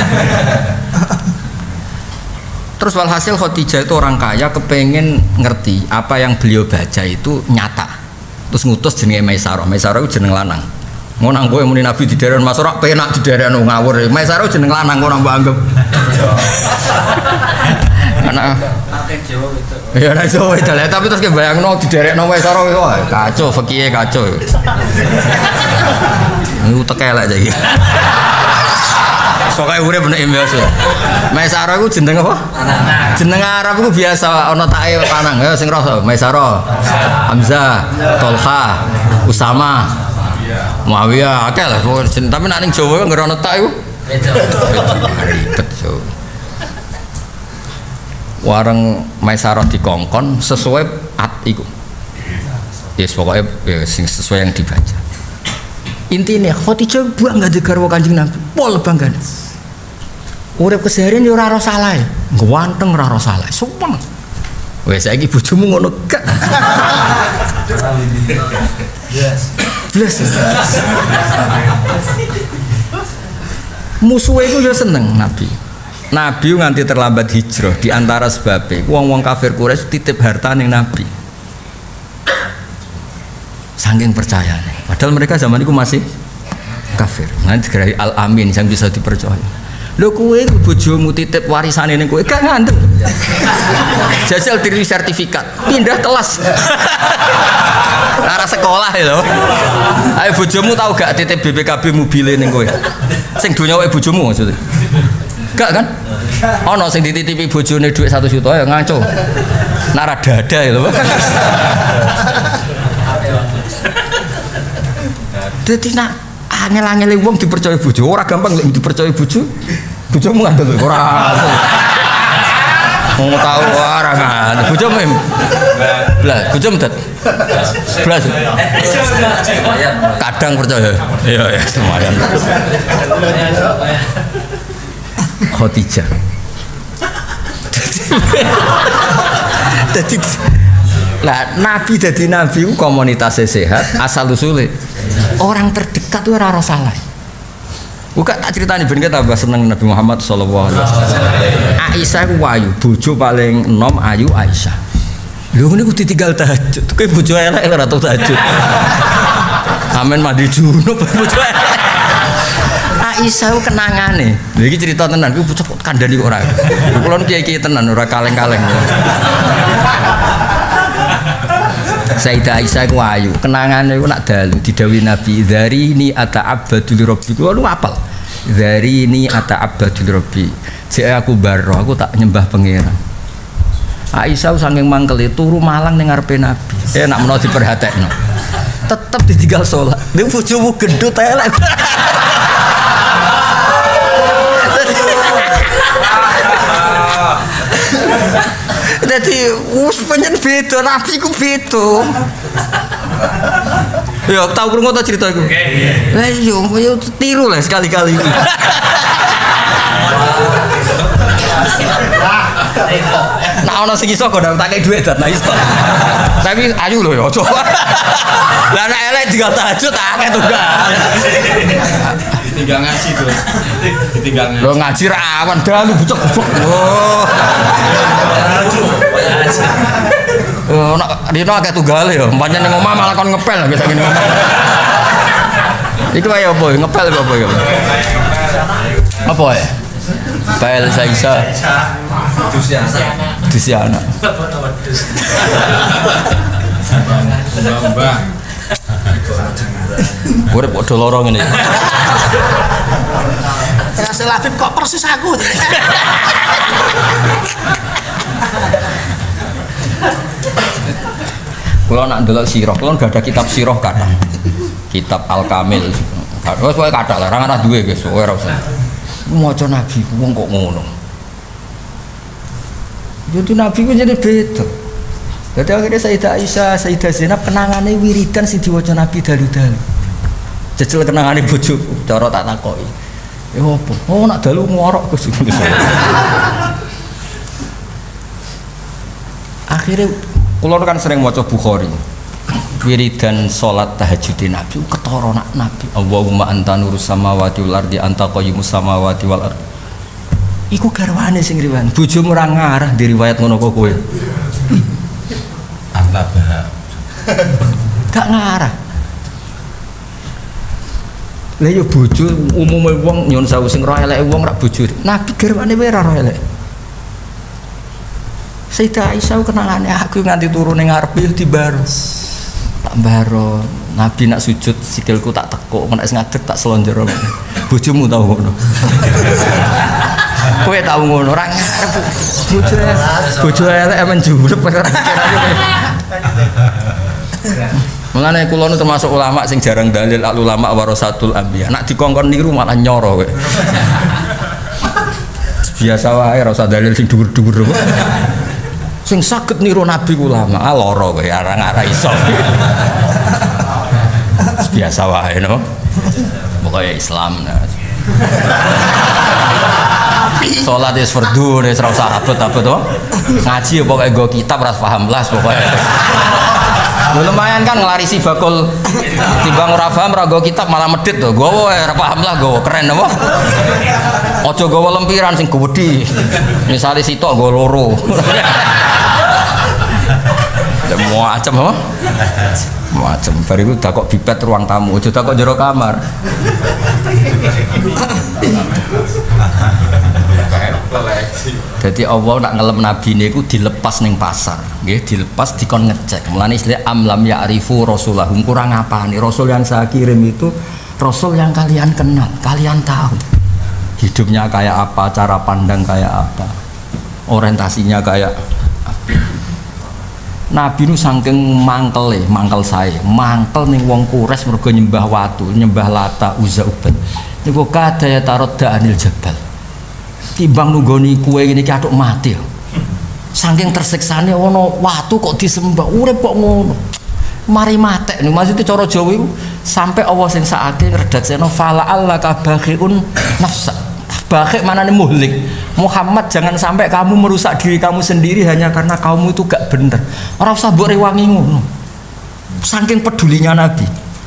Terus walhasil Khadijah itu orang kaya kepengen ngerti apa yang beliau baca itu nyata. Terus ngutus jenenge Maisarah. Maisarah itu jeneng lanang. Ngono nang kowe muni Nabi didherek Maisarah penak didherek ngawur. Maisarah jeneng lanang ngono mbok anggap. Anak nate Jawa itu. Ya nek Jawa itu lah, tapi terus ke bayangno didherekno Maisarah wah kacau fikihe kacau. Niku teke elek saiki. Pokoke urip nek biasa. Maisarah iku jeneng apa? Jeneng Arab iku biasa ana take lanang. Ya sing roh Maisarah. Hamzah, Tolha, Usama, Muawiyah, akeh lah tapi nek ning Jawa nggak ana tak iku. Ribet so. Wareng Maisarah dikongkon sesuai at iku. Yes pokoknya ya, sing sesuai yang dibaca. Intinya Khadijah bangga di garwa Kanjeng Nabi. Pol banggane. Urip keseharian yo ora ora salah. Ganteng ora ora salah. Sumpah. Wes saiki bojomu ngono gak. Yes. Yes. Musuhe iku yo seneng Nabi. Nabi nganti terlambat hijrah di antara sebabnya wong-wong kafir Quraisy titip harta ning Nabi. Saking percayane. Padahal mereka zaman itu masih kafir. Nanti digerai Al-Amin yang bisa dipercaya. Lho kowe bojomu titip warisane ning kowe gak ngandel. Jajal diri sertifikat, pindah kelas. Arah sekolah lho. Ayo bojomu tahu gak titip B P K B mobile ning kowe. Sing donya wae bojomu maksudnya. Gak kan? Ono sing dititipi bojone dhuwit satu juta ya ngaco. Nara dada lho. Dadi nak angel-angele wong dipercaya bojo, ora gampang lek dipercaya bojo. Bojomu ngandel ora. Mau tahu ora ngandel. Bojomu em. Blas, bojomu dat. Blas. Kadang percaya. Iya ya, lumayan. Khadijah. Dadi lah Nabi dadi Nabi komunitasnya sehat asal usule orang terdekat itu ora salah. Bukan tak ceritani ben kita tambah seneng Nabi Muhammad sallallahu alaihi wasallam. Aisyah ku ayu, bojo paling enom ayu Aisyah. Lho ngene ku ditinggal tahajud. Kowe bojo elek ora tau tahajud. Amen mandi junub bojo elek. Aisyah ku kenangane. Lha iki cerita tenan ku bocah kandhani kok ora. Kulo kiai-kiai tenan ora kaleng-kaleng. Sayyidah Aisyah ku ayu, kenangane ku nak dalu didhawuhi Nabi, "Dzari ni ata'abbadu li rabbi." Kuwi lu apal. "Dzari ni ata'abbadu li rabbi." Jek aku baro, aku tak nyembah pangeran. Aisyah saking mangkele turu malang ning ngarepe Nabi. Eh nak menawa diperhatekno. Tetep ditinggal salat. Nek bojomu gendut elek. Jadi us penyen beda Nabi ku beda. Ya tau krungu ta cerita iku. Lah iya yo tiru lah sekali-kali. Nah ono sing iso kok tak kei dhuwit dat nah iso. Tapi ayu lho ya aja. Lah nek elek digal tahajud akeh tugas. Ditinggal ngaji terus. Ditinggal ngaji. Lho ngaji ra awan dalu bucek-bucek. Oh. Oh nek dino akeh tugale ya. Pancen ning omah malah kon ngepel biasa ngene. Iku kaya apa? Ngepel apa ya? Apa ya? Bael Saisa Dusiana Mbak urip padha lara ngene Rasul Habib kok persis aku kula nak ndelok sirah kula gak ada kitab sirah kathah kitab Al-Kamil wis wae kathah lah ora duwe guys ora usah maca Nabi wong kok ngono. Jadi Nabi ku jadi beda. Jadi akhirnya Sayyidah Aisyah, Sayyidah Zainab kenangane wiridan sing diwaca Nabi dalu-dalu. Jejel kenangane bojoku, cara tak takoki. Ya apa? Oh nak dalu ngorok Gus. Akhirnya kula kan sering maca Bukhari. Wiridan salat tahajud Nabi ketara nak Nabi Allahumma anta nurus samawati wal ardi anta qayyimus samawati wal ardi iku garwane sing riwan bojomu ora ngarah di riwayat ngono kok kowe anta bah gak ngarah. Lah yo bojo umume wong nyun sewu sing ora eleke wong rak bojo. Nabi garwane wae ora elek. Sayyidah Aisyah kenalane aku nganti turu ning ngarepe dibaro. Tak baro. Nabi nak sujud sikilku tak tekuk, nek ngadeg tak selonjor. Bojomu tau ngono. Kowe tau ngono ora ngarep. Bojo bojo elek men jurep ora kira-kira. Mengenai kulo nu termasuk ulama sing jarang dalil al ulama warasatul anbiya. Nak dikongkon niru malah nyoro kowe. Biasa wae ora usah dalil sing dhuwur-dhuwur. Sing saged niru nabi ulama, ah lara kowe ora ora iso. Biasa wae no. Pokoke Islam. Salat wis fardhu wis ora usah abot-abot to. Ngaji pokoke nggo kitab ora paham blas pokoke. Lumayan kan ngelarisi bakul timbang ora paham ora nggo kitab malah medhit to. Gowo ora paham lah gowo keren apa? Aja gowo lempiran sing gedhi. Misale sitok nggo loro. Ya macam apa? Macam bariku dakok bipet ruang tamu, aja dakok jero kamar. Jadi Allah nak ngelem nabi niku dilepas ning pasar, nggih, dilepas dikon ngecek. Mulane istilah amlam ya'rifu rasulahum, kurang apane rasul yang saya kirim itu rasul yang kalian kenal, kalian tahu. Hidupnya kayak apa, cara pandang kayak apa, orientasinya kayak apa. Nabi nu saking mangkel e, mangkel saya, mangkel ning wong Quraisy mergo nyembah watu, nyembah Lata, Uzza, Uban. Niku kadaya tarodda anil jabal. Timbang nunggoni kue ngene iki atuk mati. Saking tersiksane ana watu kok disembah, urip kok ngono. Mari matek niku maksudnya cara Jawa iku sampai Allah sing sakake redakseno fala allaka bakhiun nafsa. Bakhik manane muhlik. Muhammad jangan sampai kamu merusak diri kamu sendiri hanya karena kamu itu gak bener. Ora usah mbok rewangi ngono. Saking pedulinya Nabi.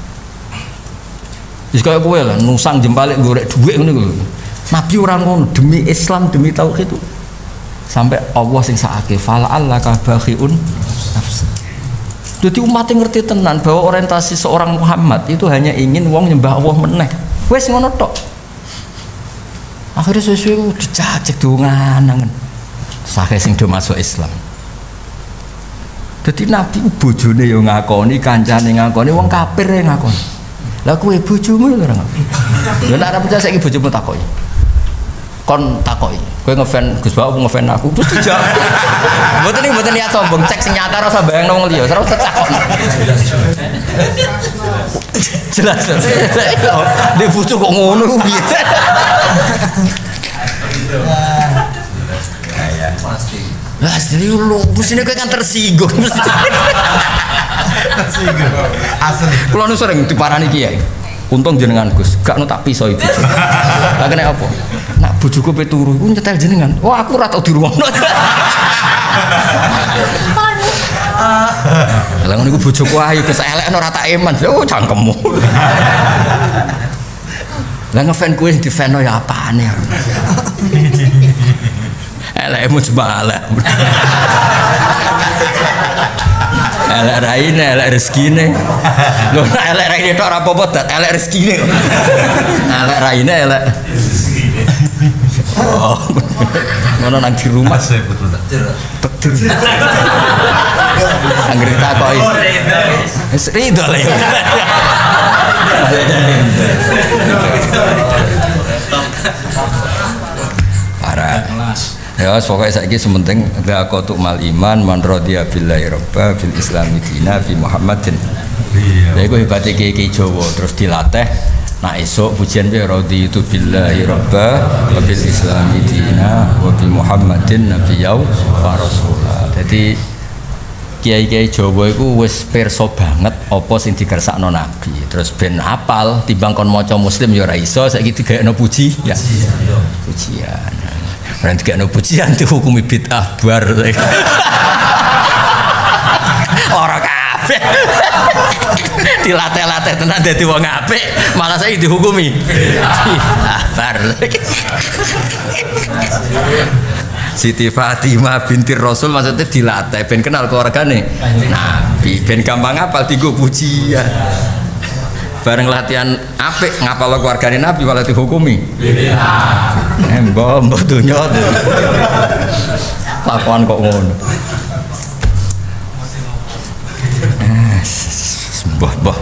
Wis kaya kowe lah nusang jempalik golek dhuwit ngene lho. Nabi ora ngono demi Islam, demi tauhid itu. Sampai Allah sing sakake fala allaka bakhiun nafsa. Jadi umat yang ngerti tenan bahwa orientasi seorang Muhammad itu hanya ingin wong nyembah Allah meneh. Wes ngono tok. Akhirnya sesuai dicacek dongan-angan. Saking sing do masuk Islam. Jadi Nabi bojone yo ngakoni, kancane ngakoni, wong kafir yang ngakoni. Lah kowe bojomu lho ora ngakoni. Yo nek ora percaya saiki bojomu takoki. Kon takoki. Kowe ngefan Gus Bapak ngefan aku terus dijawab. Mboten iki mboten niat sombong, cek sing nyata ora usah bayangno wong liya, ora usah takokno. Jelas. Dia butuh kok ngono piye. Ya pasti. Lah jadi lu mestine kowe kan tersinggung. Tersinggung. Asli. Kulo nu sering diparani kiai. Untung jenengan Gus, gak nu tak pisau ibu. Lah kena apa? Nak bojoku pe turu iku nyetel jenengan. Oh aku ora tau diruwono. Lah ngono iku bojoku ayu Gus elek ora tak eman. Oh cangkemmu. Lah ngefan kuwi di fano ya apane. Elekmu jebala. Elek raine, elek rezekine. Lho nek elek raine tok ora apa-apa, dat elek rezekine. Elek raine, elek. Oh. Ngono nang di rumah saya betul tak. Betul. Anggere takoki. Wis rido le. Parah. Ya, pokoknya saiki sementing dzaqatu mal iman man radiya billahi robba bil islami dina bi Muhammadin. Lha iku hebate iki Jawa terus dilatih. Nah esok pujian bi raditu billahi robba wa bil islami dina wa bi Muhammadin nabiyya wa rasulah. Jadi kiai-kiai Jawa iku wis pirsa banget apa sing dikersakno Nabi. Terus ben apal timbang kon maca muslim ya ora iso saiki digayakno puji ya. Pujian. Nanti gak ada pujian dihukumi bid'ah bar. Orang kabeh dilatih-latih tenan dadi wong apik, malah saya dihukumi bid'ah bar. Siti Fatimah binti Rasul maksudnya dilatih ben kenal keluargane Nabi ben gampang apal dienggo pujian. Bareng latihan apik ngapal keluargane Nabi malah dihukumi. Eh mbok mbok donya. Lakuan kok ngono. Mbah-mbah.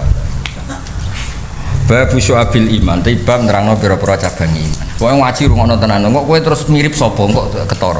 Bab syu'abil iman, tapi bab nerangno pira-pira cabang iman. Kowe ngaji rungono tenan, kok kowe terus mirip sapa kok ketara.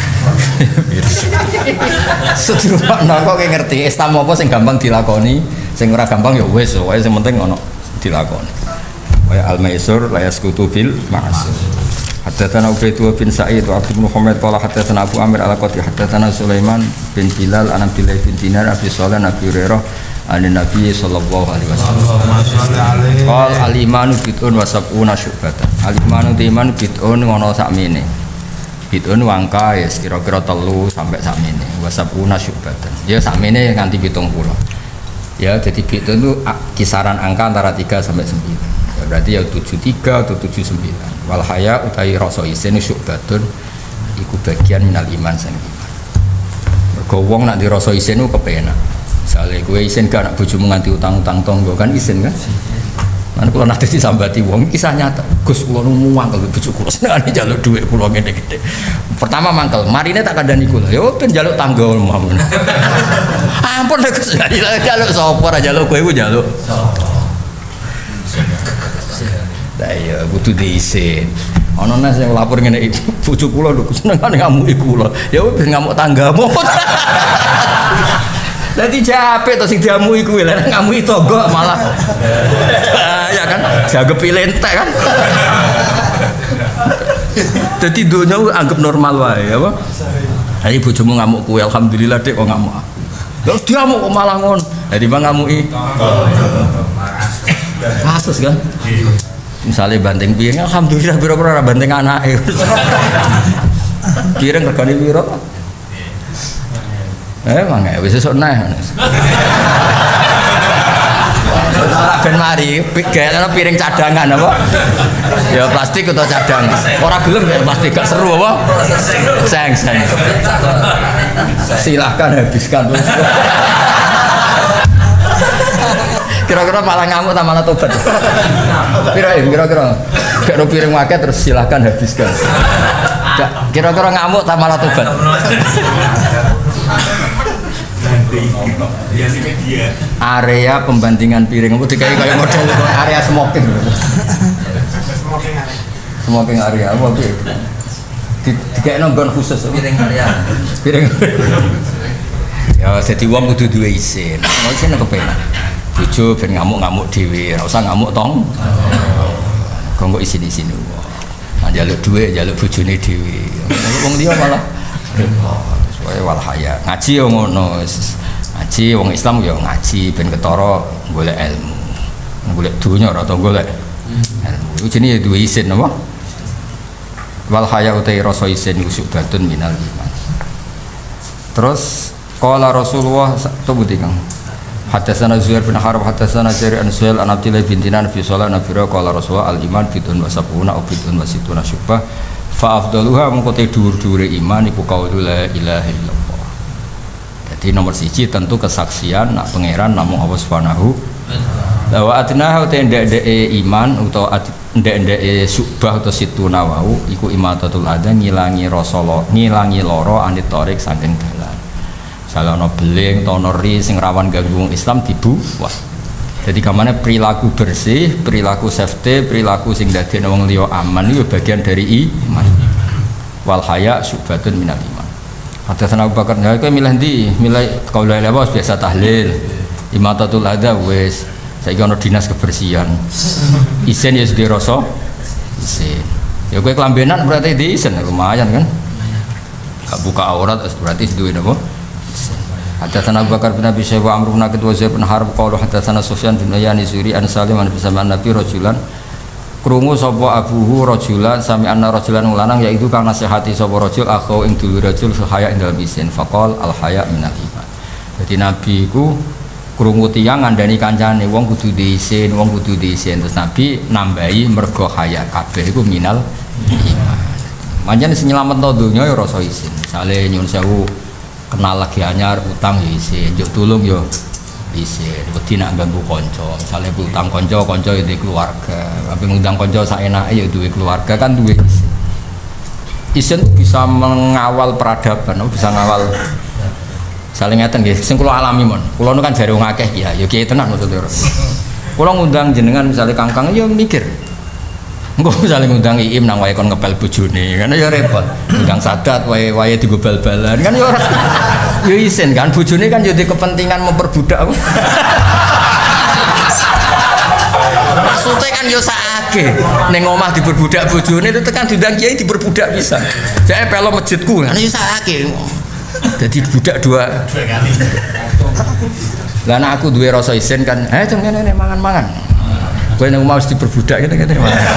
Sedurunge kok ngerti Islam apa sing gampang dilakoni, sing ora gampang ya wis, wae sing penting ono dilakoni. Kaya al-maisur la yasqutu bil ma'sur. Haddatsana Ubaidullah bin Sa'id wa Abdul Muhammad qala haddatsana Abu Amir al-Qati haddatsana Sulaiman bin Bilal an Abdullah bin Dinar Abi Shalih Nabi Hurairah an Nabi sallallahu alaihi wasallam. Qal al-imanu bid'un wa sab'una syu'batan. Al-imanu iman bid'un ngono sakmene. Bid'un wangka ya kira-kira telu sampai sakmene. Wa sab'una syu'batan. Ya sakmene nganti pitung puluh. Ya jadi bid'un itu kisaran angka antara tiga sampai sembilan. Ya, berarti ya tujuh puluh tiga atau tujuh puluh sembilan. Wal haya utawi rasa isin syu'batun iku bagian minal iman sing iman. Mergo wong nek dirasa isin ku kepenak. Misale kowe isin gak anak bojomu nganti utang-utang tangga kan isin kan. Lan kula nate disambati wong kisah nyata. Gus kula nu mangkel bojo kula senengane njaluk dhuwit kula ngene-ngene. Pertama mangkel, marine tak kandhani kula. Ya ben njaluk tangga mawon. Ampun Gus, njaluk sapa ora njaluk kowe ku njaluk. Lah iya kudu diisin. Ana nang sing lapor ngene iki, bojo kula lho senengane ngamuki kula. Ya ben ngamuk tanggamu. Dadi capek to sing diamuki kuwi lha ngamuki tangga malah. Ya kan, dianggep lentek kan. Dadi donya anggap normal wae apa? Hari bojomu ngamuk kuwi alhamdulillah Dek kok ngamuk. Terus diamuk kok malah ngon. Dadi bang ngamuki. Kasus kan? Misalnya banting piring, alhamdulillah biro-biro banting anake. Piring regane piro? Eh mangke wis esuk neh. Ben mari gawe piring cadangan apa? Ya plastik atau cadang. Ora gelem ya plastik gak seru apa? Seng seng. Silahkan habiskan. Kira-kira malah ngamuk tak malah tobat. Kira-kira kira-kira gak ada piring waket terus silahkan habiskan. Kira-kira ngamuk tak malah tobat. Area pembandingan piring itu dikai kayak model area smoking. Smoking area apa piye? Dikai nonggon khusus piring area. Piring. Ya jadi wong kudu duwe isin. Mau isin kepenak. Bojo ben ngamuk-ngamuk dhewe, ora usah ngamuk tong. Kok kok isin-isin wae. Nah, njaluk dhuwit, njaluk bojone dhewe. Wong liya malah supaya wal haya. Ngaji yo ngono. Ngaji wong Islam yo ngaji ben ketara golek ilmu. Golek donya ora tau golek ilmu. Iku jenenge duwe isin apa? Wal haya utai rasa isin iku syubatun minal iman. Terus qala Rasulullah tubuti Kang. Haddatsana Zuhair bin Harb haddatsana Jari an Suhail an Abdillah bin Dinar fi shalah Nabi qala Rasulullah al iman bidun wa sabuna au bidun wa situna syubah fa afdaluha mengkote dhuwur-dhuwure iman iku qaulu la ilaha illallah. Jadi nomor siji tentu kesaksian nak pangeran namung Allah Subhanahu wa adnaha te ndek-ndeke iman utawa ndek-ndeke syubah utawa situna wau iku imatatul adza ngilangi rasa ngilangi lara anit tarik saking dalan. Salah no beling, tonori, sing rawan ganggu Islam dibuat. Jadi kamane perilaku bersih, perilaku safety, perilaku sing dadekno wong liya aman itu bagian dari iman. Wal haya syubatun minal iman. Haddatsana Abu Bakar, ya kowe milih ndi? Milih qaul la ilaha biasa tahlil. Imatatul adza wis. Saiki ana dinas kebersihan. Isin ya sedhe rasa. Isin. Ya kowe kelambenan berarti di isin lumayan kan? Gak buka aurat berarti duwe napa? Haddatsana Abu Bakar bin Abi Syaibah Amr bin Aqid wa Zaid bin Harb qala haddatsana Sufyan bin Uyainah Zuri an Salim an Bisaman Nabi rajulan krungu sapa abuhu rajulan sami anna rajulan lanang yaitu kang nasihati sapa rajul akhu ing dulur rajul fil haya ing dalem isin faqal al haya minal iman. Dadi Nabi iku krungu tiyang ngandani kancane wong kudu diisin, wong kudu diisin terus Nabi nambahi mergo haya kabeh iku minal iman. Pancen sing nyelametno donya ya rasa isin. Misale nyuwun sewu kenal lagi anyar utang ya isin, njuk tulung ya isin. Wedi nak ganggu kanca, misale utang kanca, kanca ya duwe keluarga. Tapi ngundang kanca sak enake ya duwe keluarga kan duwe isin. Isin bisa mengawal peradaban, bisa ngawal saling ngeten nggih. Sing kula alami mon. Kula nu kan jare wong akeh ya, ya kiai tenan maksudnya. Kula ngundang jenengan misale Kangkang ya mikir. Engko misale ngundang Iim nang wae kon ngepel bojone, kan ya repot. Ngundang Sadat wae-wae digo bal-balan, kan ya ora. Ya isin kan bojone kan ya kepentingan memperbudak. Maksudnya kan yo sakake ning omah diperbudak bojone itu tekan diundang kiai diperbudak bisa. Saya pelo masjidku kan yo sakake. Jadi budak dua dua kali. Lah nek aku duwe rasa isin kan, eh jeng ngene mangan-mangan. Kowe nek mau mesti diperbudak ngene-ngene.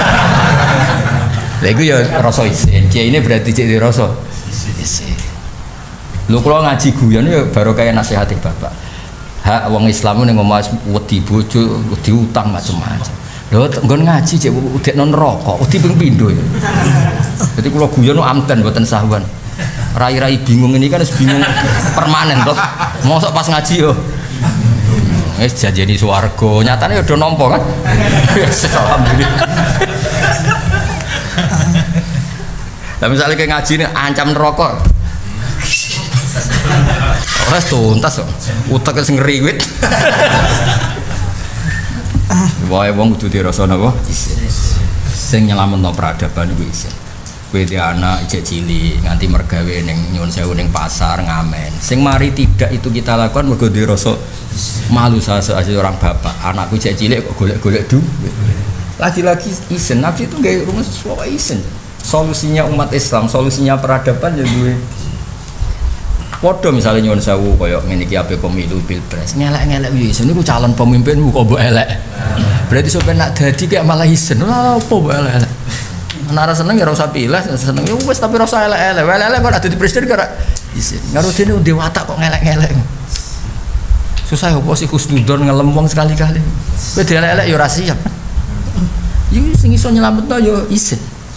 Lha iku ya rasa isin. Kiai ini berarti cek di rasa isin. Lho kula ngaji guyon ya baru kaya nasihati bapak. Hak wong Islam ning omah wedi bojo, wedi utang macam-macam. Lho nggon ngaji cek udekno neraka, wedi ping pindho ya. Dadi kula guyon amten mboten sahwan. Rai-rai bingung ini kan bingung permanen kok. Mosok pas ngaji yo. Wis janjeni swarga, nyatane udah nampa kan. Alhamdulillah. Lah misale ke ngaji ini ancam neraka. Wes tuntas kok. Utek sing ngriwit. Wae wong kudu dirasa napa? Sing nyelametno peradaban iku isin. Kowe di anak ijek cilik nganti mergawe ning nyuwun sewu ning pasar ngamen. Sing mari tidak itu kita lakukan mergo dirasa malu saya orang bapak. Anakku ijek cilik kok golek-golek duit. Lagi-lagi isin. Nabi itu gawe rumah sesuatu isin. Solusinya umat Islam, solusinya peradaban ya duwe. Padha misale nyuwun sewu kaya ngene iki ape pemilu pilpres. Ngelek-ngelek yo isin niku calon pemimpinmu kok mbok elek. Berarti sampe nak dadi kayak malah isin. Lha opo mbok elek-elek? Nara seneng ya rasa pilih, seneng ya wes tapi rasa elek-elek. Elek-elek kok ada di presiden kira isin. Ngaruh dene dewata kok ngelek-ngelek. Susah ya opo sih Husnudon ngelem wong sekali-kali. Kowe elek-elek ya ora siap. Yo sing iso nyelametno yo isin.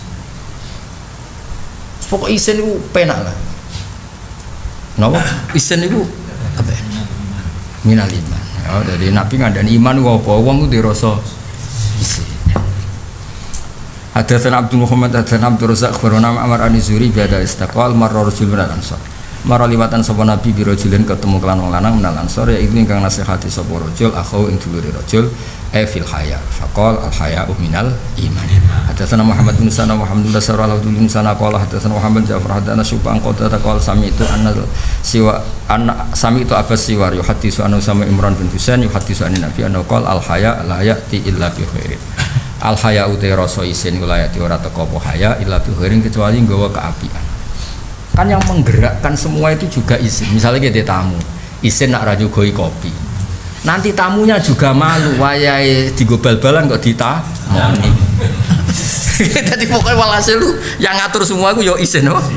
Pokok isin iku penak lah. Napa? Isin iku apa? Minal iman. Oh, dari Nabi ngandani iman ku apa? Wong ku dirasa isin. Hadatsana Abdul Muhammad hadatsana Abdul Razak khabarana Amr an-Nizuri biada istaqal marra rajul min al-ansar. Marra liwatan sapa nabi bi rajulin ketemu kelan wong lanang min al-ansar ya iku ingkang nasihati sapa rajul akhau ing dulure rajul e fil haya. Faqal al-haya'u minal iman. Hadatsana Muhammad bin Sana Muhammad bin Dasar al-Abdul bin Sana qala hadatsana Muhammad Ja'far hadatsana Syu'ban qala taqal sami itu anna siwa anna sami itu Abbas siwar yuhaddisu anu sama Imran bin Husain yuhaddisu an nabi anna qala al-haya' la ya'ti illa bi khairin. Al haya uti rasa isin kulayati ora teko apa haya illa bi khairin kecuali nggawa keapian. Kan yang menggerakkan semua itu juga isin. Misalnya kita tamu, isin nak ra nyugoi kopi. Nanti tamunya juga malu wayahe digo bal-balan kok ditamoni. Dadi pokoke walhasil lu yang ngatur semua iku yo isin apa?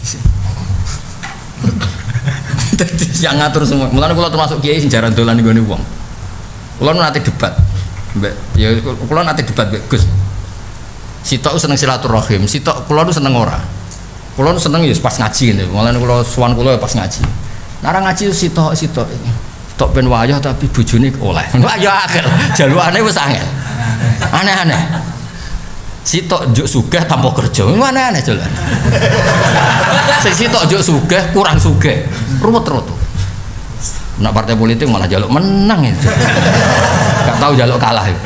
Dadi yang ngatur semua. Mulane kula termasuk kiai sing jaran dolan nggone wong. Kula nanti debat. Mbak, ya kula nanti debat Mbak Gus. Sitok seneng silaturahim, sitok kula nu seneng ora. Kula nu seneng ya pas ngaji ngene. Mulane kula suwan kula ya pas ngaji. Nara ngaji sitok sitok tok ben wayah tapi bojone oleh. Wah ya akhir. Jalukane wis angel. Aneh-aneh. Sitok njuk sugih tanpa kerja. Aneh-aneh jalan. Sing sitok njuk sugih kurang sugih. Ruwet-ruwet. Nak partai politik malah jaluk menang itu. Gak tahu jaluk kalah itu.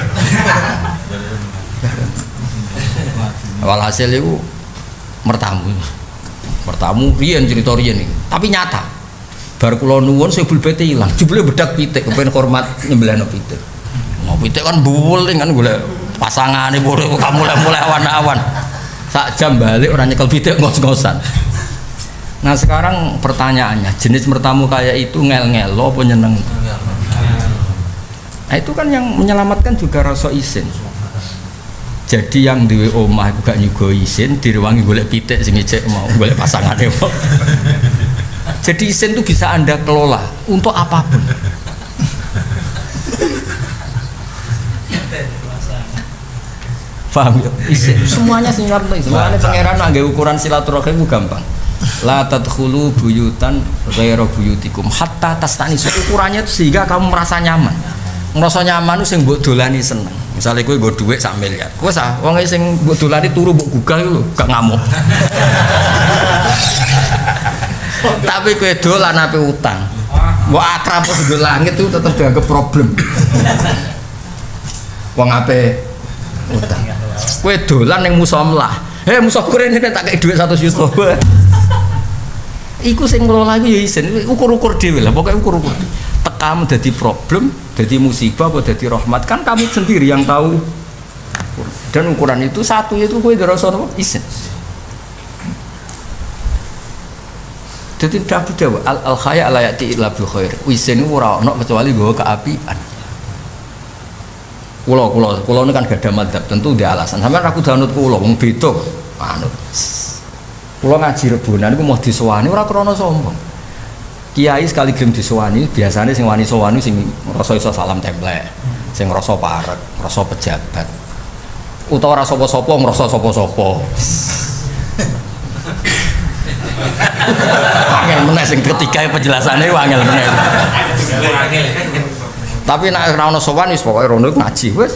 Walhasil itu mertamu. Mertamu riyen cerita riyen iki, tapi nyata. Bar kula nuwun sebul bete ilang, jebule bedak pitik kepen hormat nyembelihno pitik. Mau pitik kan buwel kan golek pasangane boleh kamu mulai awan-awan. Sak jam balik orang nyekel pitik ngos-ngosan. Nah sekarang pertanyaannya, jenis mertamu kayak itu ngel-ngel lo apa nyeneng? Nah itu kan yang menyelamatkan juga rasa isin. Jadi yang duwe omah itu gak nyugo isin, direwangi golek pitik sing ijek mau golek pasangane. Jadi isin itu bisa Anda kelola untuk apapun. Paham ya? Isin. Semuanya singkat nih. Semuanya pangeran nggak ukuran silaturahim itu gampang. La tadkhulu buyutan ghairu buyutikum hatta tastanisu. Ukurannya itu sehingga kamu merasa nyaman. Merasa nyaman itu sing mbok dolani seneng. Misalnya kowe nggo dhuwit sak miliar. Kowe sah wong sing mbok dolani turu mbok gugah iku lho, gak ngamuk. Tapi kowe dolan ape utang. Mbok akrab kok di langit itu tetap dianggap problem. Wong ape utang. Kowe dolan ning musomlah. Heh musuh kurene tak kei dhuwit seratus juta. Iku sing ngelola iku ya isin, ukur-ukur dhewe lah, pokoke ukur-ukur. Tekam dadi problem, dadi musibah apa dadi rahmat kan kamu sendiri yang tahu. Dan ukuran itu satu itu kowe ngerasa apa? Isin. Jadi tidak beda al al khaya la yati illa bil khair. Isin iku ora ono kecuali nggawa keapian. Kulo kulo kulo ini kan gak ada madzhab, tentu dia alasan. Sampai aku danut kulo wong beda anut. Kulo ngaji Rebonan iku mau disowani ora krana sombong. Kiai sekali gelem disowani, biasanya sing wani sowani sing ngrasa iso salam templek, sing ngrasa parek, ngrasa pejabat. Utawa ora sapa-sapa ngrasa sapa-sapa. Angel meneh sing ketiga penjelasane angel meneh. Tapi nek ora ono sowan wis pokoke rono ngaji wis.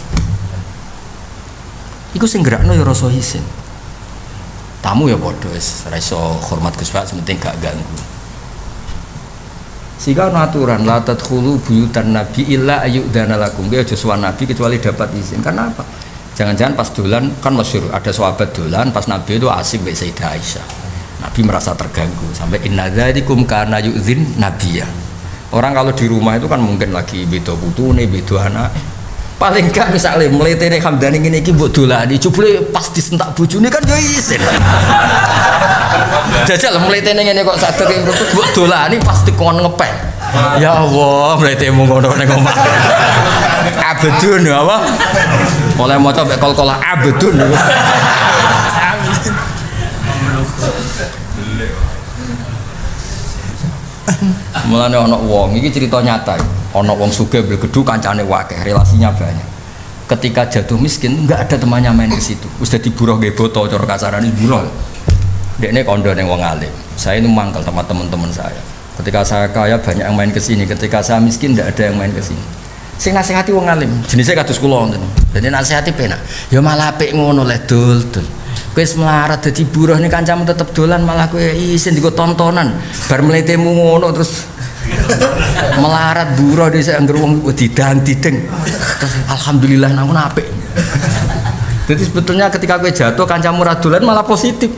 Iku sing gerakno ya rasa isin. Tamu ya padha wis ora iso hormat Gus Pak sementing gak ganggu. Sehingga aturan la tadkhulu buyutan nabi illa ayyudana lakum. Dia aja sowan nabi kecuali dapat izin. Karena apa? Jangan-jangan pas dolan kan masyhur ada sahabat dolan pas nabi itu asik mbek Sayyidah Aisyah. Nabi merasa terganggu sampai inna dzalikum kana yu'dzin nabiyya. Orang kalau di rumah itu kan mungkin lagi beda putune, beda anak. Paling gak misalnya mletene Hamdani ngene iki mbok dolani, jebule pas disentak bojone kan yo isin. Jajal mletene ngene kok sadek ngrutut mbok dolani pasti kon ngepek. Ya Allah, mletemu ngono ning omah. Abdun apa? Oleh maca mek kol-kolah abdun. Mulane ana wong iki cerita nyata. Ana wong sugih bergedu kancane wakeh, relasinya banyak. Ketika jatuh miskin enggak ada temannya main ke situ. Wis dadi buruh nggih boto cara kasarane buruh. Dekne kondo ning wong alim. Saya itu mangkel sama teman-teman saya. Ketika saya kaya banyak yang main ke sini, ketika saya miskin enggak ada yang main ke sini. Sing nasihati wong alim, jenise kados kula ngoten. Dadi nasihati penak. Ya malah apik ngono le dul-dul. Kowe wis melarat dadi buruh ning kancamu tetep dolan malah kowe isin digo tontonan. Bar mletemu ngono terus melarat buruh desa angger wong didang-dideng. Alhamdulillah nang apik. Jadi sebetulnya ketika kowe jatuh kancamu ra dolan malah positif.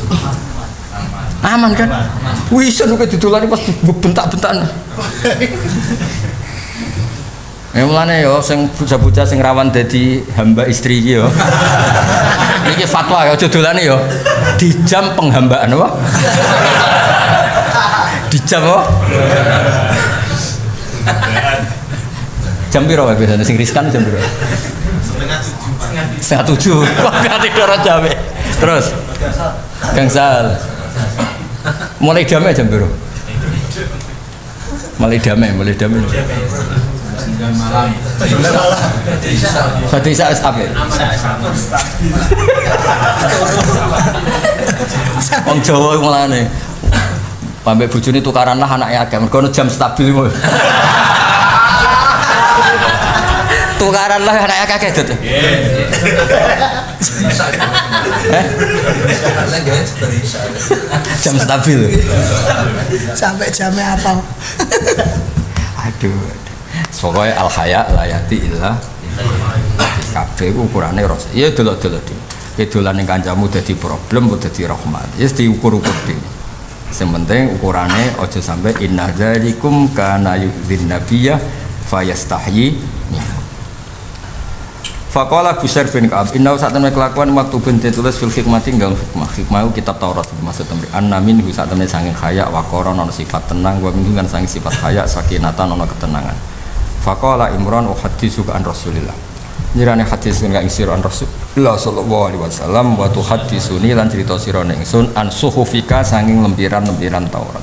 Aman kan? Wis kowe didolani pas bentak-bentakan. Ya mulane yo sing bocah-bocah sing rawan dadi hamba istri iki yo. Iki fatwa ya aja dolane yo. Dijam penghambaan apa? Dijam apa? Jam piro wae biasane sing riskan jam piro? Setengah tujuh. Kok gak tidur jam. Terus gangsal. Mulai damai jam piro? Mulai damai, mulai damai. Malam. Berarti saya wis apik. Wong Jawa mulane. Pambek bojone tukaran lah anake akeh, mergo jam stabil. Tukaran lah anake akeh dut. Jam stabil. Sampai jamnya apal. Aduh. Pokoknya al haya layati illa kabeh ukurane ros. Ya delok-delok dhewe. Kowe dolan ning kancamu dadi problem utawa dadi rahmat. Ya diukur-ukur dhewe. Sing penting ukurane aja sampai inna dzalikum kana yudzin nabiyya fayastahyi. Faqala Bushair bin Ka'ab inna sa'atana kelakuan maktubun ditulis fil hikmati tinggal hikmah. Hikmah kitab Taurat maksud temri. Annamin hu sa'atana sanging haya wa qara ana sifat tenang wa min kan sanging sifat haya sakinatan ana ketenangan. Faqala Imran wa haditsu an Rasulillah. Nyirane hadis kang isir an Rasulullah sallallahu alaihi wasallam wa tuhaddisuni lan cerita sira ning ingsun an suhufika sanging lempiran-lempiran Taurat.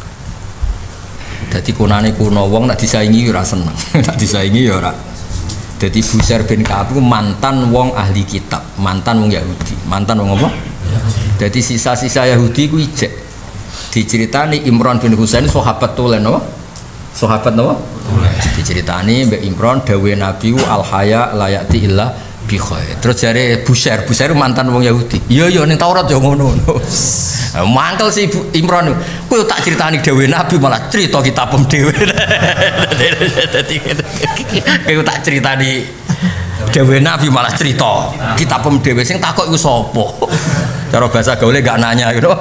Dadi kunane kuno wong nek disaingi ora seneng. Nek disaingi ya ora Jadi Bushair bin Ka'ab itu mantan wong ahli kitab, mantan wong Yahudi, mantan wong apa? Jadi sisa-sisa Yahudi ku ijek. Diceritani Imran bin Husain sahabat tulen apa? Sahabat apa? Diceritani Mbak Imran dawe Nabi al haya la ya'ti illa bi khair. Terus jare Bushair, Bushair mantan wong Yahudi. Iya iya ning Taurat yo ngono. Mangkel si Imran kowe tak ceritani dawe Nabi malah cerita kitabem dhewe. Dadi kowe tak ceritani dawe Nabi malah cerita kitabem dhewe sing takok iku sapa? Cara bahasa gaule gak nanya gitu.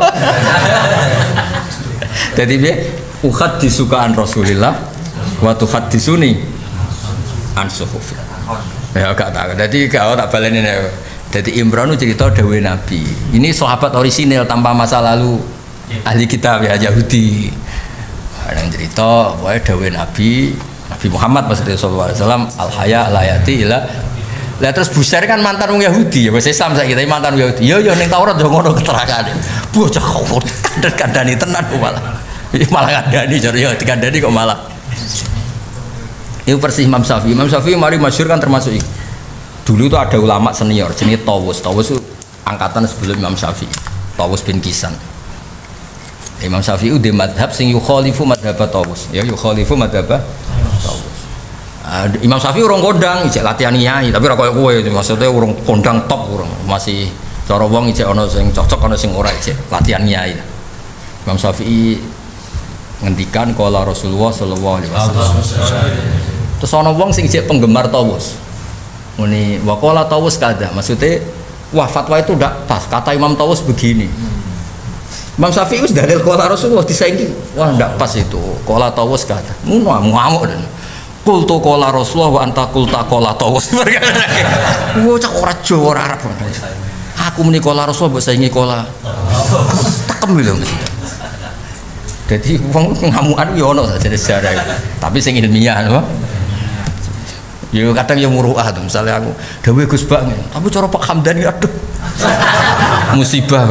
Jadi piye? Ukhad disukaan Rasulillah wa tuhaddisuni an suhufi. Ya gak tak. Dadi gak tak baleni nek. Jadi Imran cerita dawe Nabi. Ini sahabat orisinil tanpa masa lalu ahli kitab ya Yahudi. Ada yang cerita bahwa dawe Nabi Nabi Muhammad maksudnya sallallahu alaihi wasallam al haya la yati ila. Lah terus Bushair kan mantan wong Yahudi ya bahasa Islam saiki tapi mantan wong Yahudi. Ya ya ning Taurat yo ngono keterangan. Bocah kok kandhani tenan kok malah. Malah kandhani jare ya dikandhani kok malah. Itu persis Imam Syafi'i. Imam Syafi'i mari masyhur kan termasuk ini. Dulu itu ada ulama senior jenis Tawus. Tawus itu angkatan sebelum Imam Syafi'i. Tawus bin Kisan. Imam Syafi'i udah madhab sing yukhalifu madhab Tawus. Ya yukhalifu madhab Tawus. Uh, Imam Syafi'i urung kondang, ijek latihan nyai, tapi ora koyo kowe maksudnya urung kondang top urung. Masih cara wong ijek ana sing cocok ana sing ora ijek latihan nyai. Imam Syafi'i ngendikan qala Rasulullah sallallahu alaihi wasallam. Terus ana wong sing ijek penggemar Tawus. Muni waqala Tawus kada, maksudnya wah fatwa itu tidak pas, kata Imam Tawus begini. Imam Syafi'i wis dalil qala Rasulullah disaingi, wah tidak pas itu qala Tawus kada. Ngono ngamuk dan qultu qala Rasulullah wa anta qulta qala Tawus. Wah cak ora Jawa ora Arab. Aku muni qala Rasulullah mbok saingi qala tekem lho. Jadi wong ngamukan yo ono saja sejarah itu. Tapi sing ilmiah lho. Ya kadang yang muruah tuh misalnya aku dawe Gus Bak tapi cara Pak Hamdani aduh musibah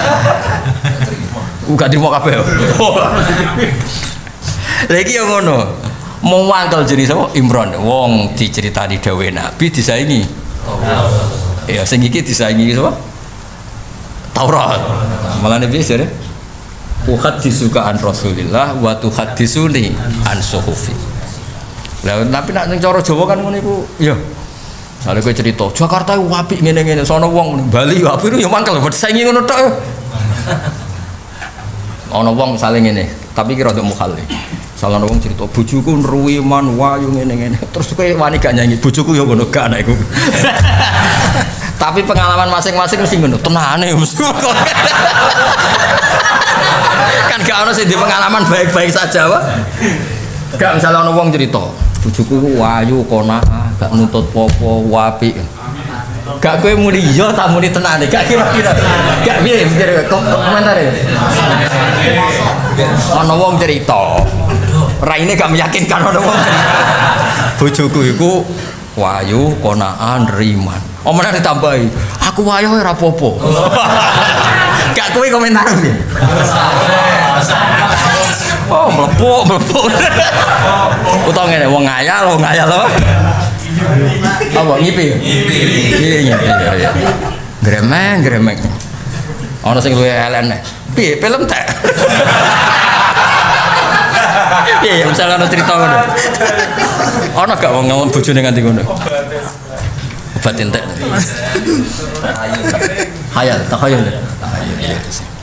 gak terima kabeh lagi yang ngono mau wangkel jenis apa Imran wong diceritani dawe Nabi disaingi ya sing iki disaingi apa Taurat malah Nabi jare ukhad disukaan Rasulillah wa tuhaddisuni an suhufi. Lah tapi nak ning cara Jawa kan ngono iku ya. Sale kowe cerita Jakarta ku apik ngene-ngene sono wong Bali yo apik yo mangkel saingi ngono tok. Ana wong saling ngene, tapi kira untuk mukhali. Salah wong cerita bojoku nruwi man wayu ngene-ngene. Terus kowe wani gak nyanyi bojoku yo ngono gak anak iku. Tapi pengalaman masing-masing mesti ngono, tenane mesti. Kan gak ono sing di pengalaman baik-baik saja, Pak. Gak misalnya ono wong cerita bojoku wayu kona gak nuntut popo apik. Gak kowe muni iya tak muni tenane gak kira-kira. Gak piye mikir komentar ya. Ono wong cerita. Raine gak meyakinkan ono wong cerita. Bojoku iku wayu konaan riman. Omane ditambahi, aku wayu ora apa-apa. Gak kowe komentar piye? Oh, mlepuk, mlepuk. Utawa ngene, wong ngayal, wong ngayal apa? Apa ngipi? Ngipi. Iya, iya. Gremeng, gremeng. Ana sing luwih elek. Piye film tak? Iya, misalnya ana cerita ngono. Ana gak wong ngomong bojone nganti ngono? Obat entek. Hayal, takhayul. Iya.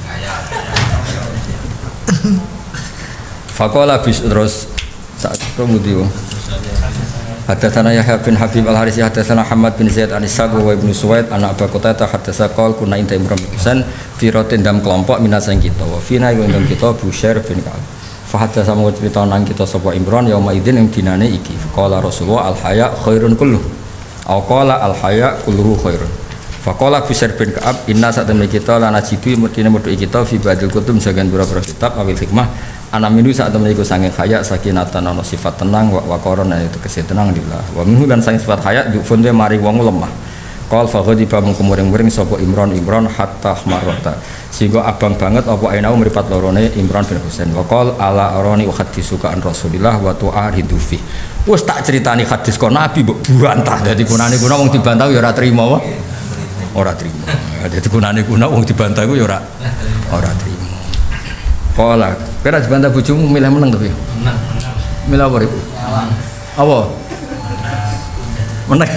Faqala bis terus saat kemudian hadatsana Yahya bin Habib al-Harisi hadatsana Muhammad bin Zaid an-Nisaq wa Ibnu Suwaid anak Abu Qatadah haddatsa qol kunna inta Imran bin Husain fi ratin dam kelompok minasang kita wa fina ing kita Bushair bin Ka'ab fa haddatsa mau cerita nang kita sapa Imran yauma idzin ing dinane iki qala Rasulullah al-haya khairun kullu au qala al-haya kulluhu khairun faqala Bushair bin Ka'ab inna satamne kita lan ajidu mudine mudu kita fi badil kutub segan beberapa kitab awil hikmah ana minu saat temen iku sange khaya sakinatan ana sifat tenang wa waqaron itu kese tenang dillah wa minhu lan sange sifat khaya dufun mari wong lemah Qal fa ghadiba mung kemureng-muring sapa Imran Imran hatta marrata. Sehingga abang banget apa ainau mripat lorone Imran bin Husain. Wa qal ala arani wa haditsuka an Rasulillah wa tu'aridu fi. Wes tak critani hadis kok Nabi mbok bantah dadi gunane kuna wong dibantah ya ora trima wae. Ora trima. Dadi gunane kuna wong dibantah ku ya ora ora trima. Qala, kira dibantah bojomu milih meneng to piye? Meneng. Milih apa iku? Apa? Meneng.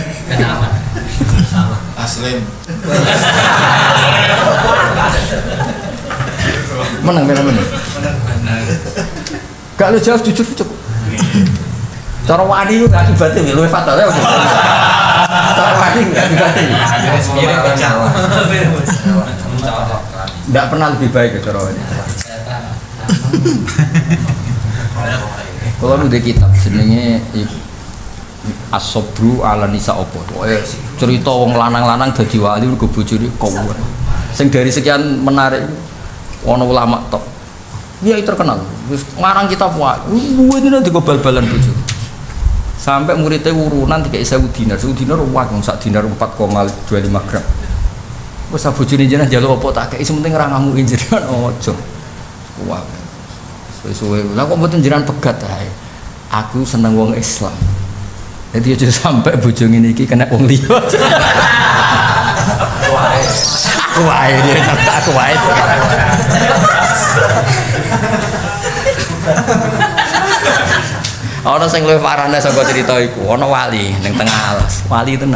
Aslim. Menang menang menang. Gak lu jawab jujur cukup. Cara wani itu gak dibatin, lu fatal ya. Cara wani gak dibatin. Gak pernah lebih baik ya cara wani. Kalau lu di kitab jenenge As-Sabru ala nisa opo. Eh cerita wong lanang-lanang dadi wali mergo bojone kawur. Sing dari sekian menarik ana ulama tok. Iya terkenal. Wis ngarang kitab wae. Kuwi dene digo bal-balan bojo. Sampai muridnya urunan tiga sewu dinar. Sewu dinar wae wong sak dinar empat koma dua lima gram. Wes bojone jenengan njaluk opo tak kei sementing ra ngamuki jenengan ojo. Wah. Suwe-suwe. Lah kok mboten jenengan pegat ae. Aku seneng wong Islam. Jadi aja sampai bojong ini kena wong liya. Aku wae dia tak aku wae. Ana sing luwih parane saka cerita iku, ana wali ning tengah alas. Wali tenan.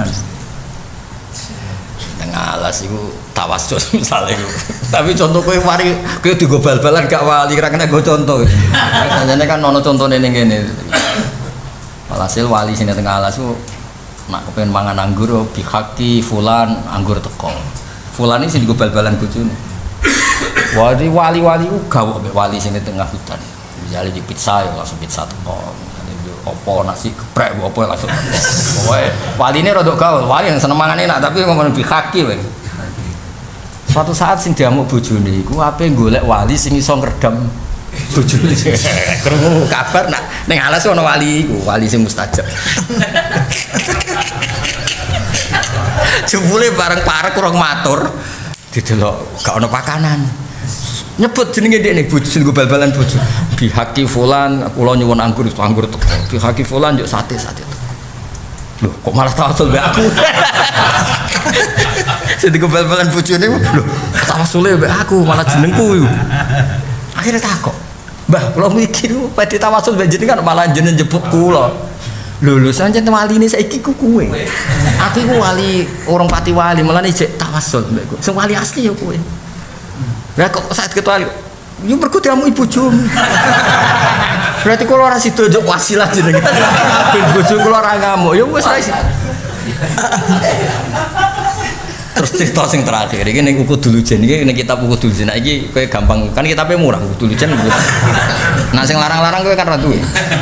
Tengah alas iku tawasul misale iku. Tapi contoh kowe mari kowe digo bal-balan gak wali, kira kena go contoh. Sanjane kan ana contone ning kene. Walhasil wali sini tengah alas itu nak kepengen mangan anggur bihaki fulan anggur teko fulan ini sini gue bal-balan bojone wali wali-wali itu gawe wali sini tengah hutan misalnya di pizza ya langsung pizza teko opo nasi geprek opo langsung wali ini rodok gawe wali yang seneng mangan enak tapi ngomong bihaki we. Suatu saat sing diamuk bojone iku ape golek wali sing iso ngredam bojone. Krungu kabar nak ning alas ana wali iku, wali sing mustajab. Jebule bareng parek kurang matur, didelok gak ana pakanan. Nyebut jenenge ndekne bojo sing bal-balan bojo. Bihaki fulan, kula nyuwun anggur, anggur teko. Bihaki fulan yo sate-sate. Loh, kok malah tawasul mbek aku. Sing bal-balan bojone lho, tawasule mbek aku malah jenengku iku. Akhirnya takok. Mbah, kula mikir badhe tawasul mbek jenengan malah jeneng jebuk kula. Lho lho sancen wali ini saiki ku kowe. Aku iku wali orang pati wali, mulane jek tawasul mbek kowe. Sing wali asli ya kowe. Lah kok saat ketua yo mergo diamu ibu jom. Berarti kula ora sida njuk wasilah jenenge. Ben bojo kula ora ngamuk, ya wis ra isi. Terus cerita sing terakhir iki ning Ukudulujen iki ning kitab Ukudulujen iki kowe gampang kan kitabe murah Ukudulujen. Nah sing larang-larang kowe kan ra duwe.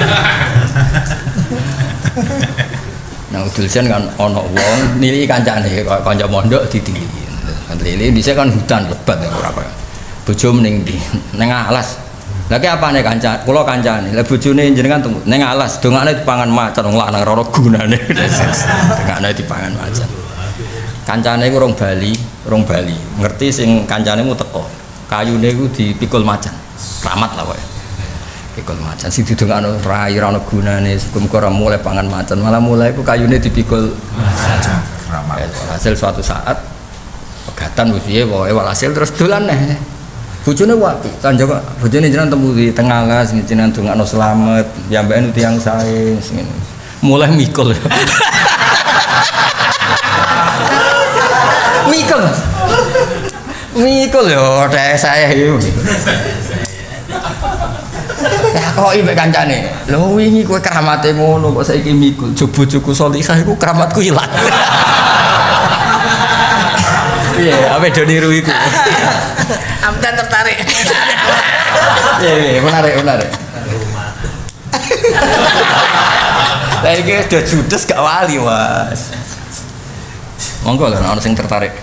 Nah Ukudulujen kan ana wong nili kancane kanca mondok ditili. Lili dhisik kan hutan lebat ya ora apa. Bojo ning ndi? Ning alas. Lah ki apane kanca? Kula kancane. Lah bojone jenengan temu ning alas, dongane dipangan macan wong lanang ora gunane. Dongane dipangan macan. Kancane ku rong Bali, rong Bali. Ngerti sing kancane mu teko. Kayune ku dipikul macan. Keramat lah kowe. Pikul macan sing didongakno rai ora ono gunane, muga ora mulai pangan macan, malah mulai ku kayune dipikul macan. Keramat. Hasil suatu saat pegatan wis piye wae walhasil terus dolan neh. Bojone wae, kanjeng bojone jenengan temu di tengah alas jenengan dongakno slamet, yambake tiyang sae ngene. Mulai mikul. Mikul. Mikul yo teh saya yo. Ya kok iki mek kancane. Lho wingi kowe keramate ngono kok saiki mikul. Bojoku Salihah iku keramatku ilang. Iya, apa do niru iku. Amdan tertarik. Iya, iya, menarik, menarik. Lah iki udah judes gak wali, Mas. Monggo lah ana sing tertarik.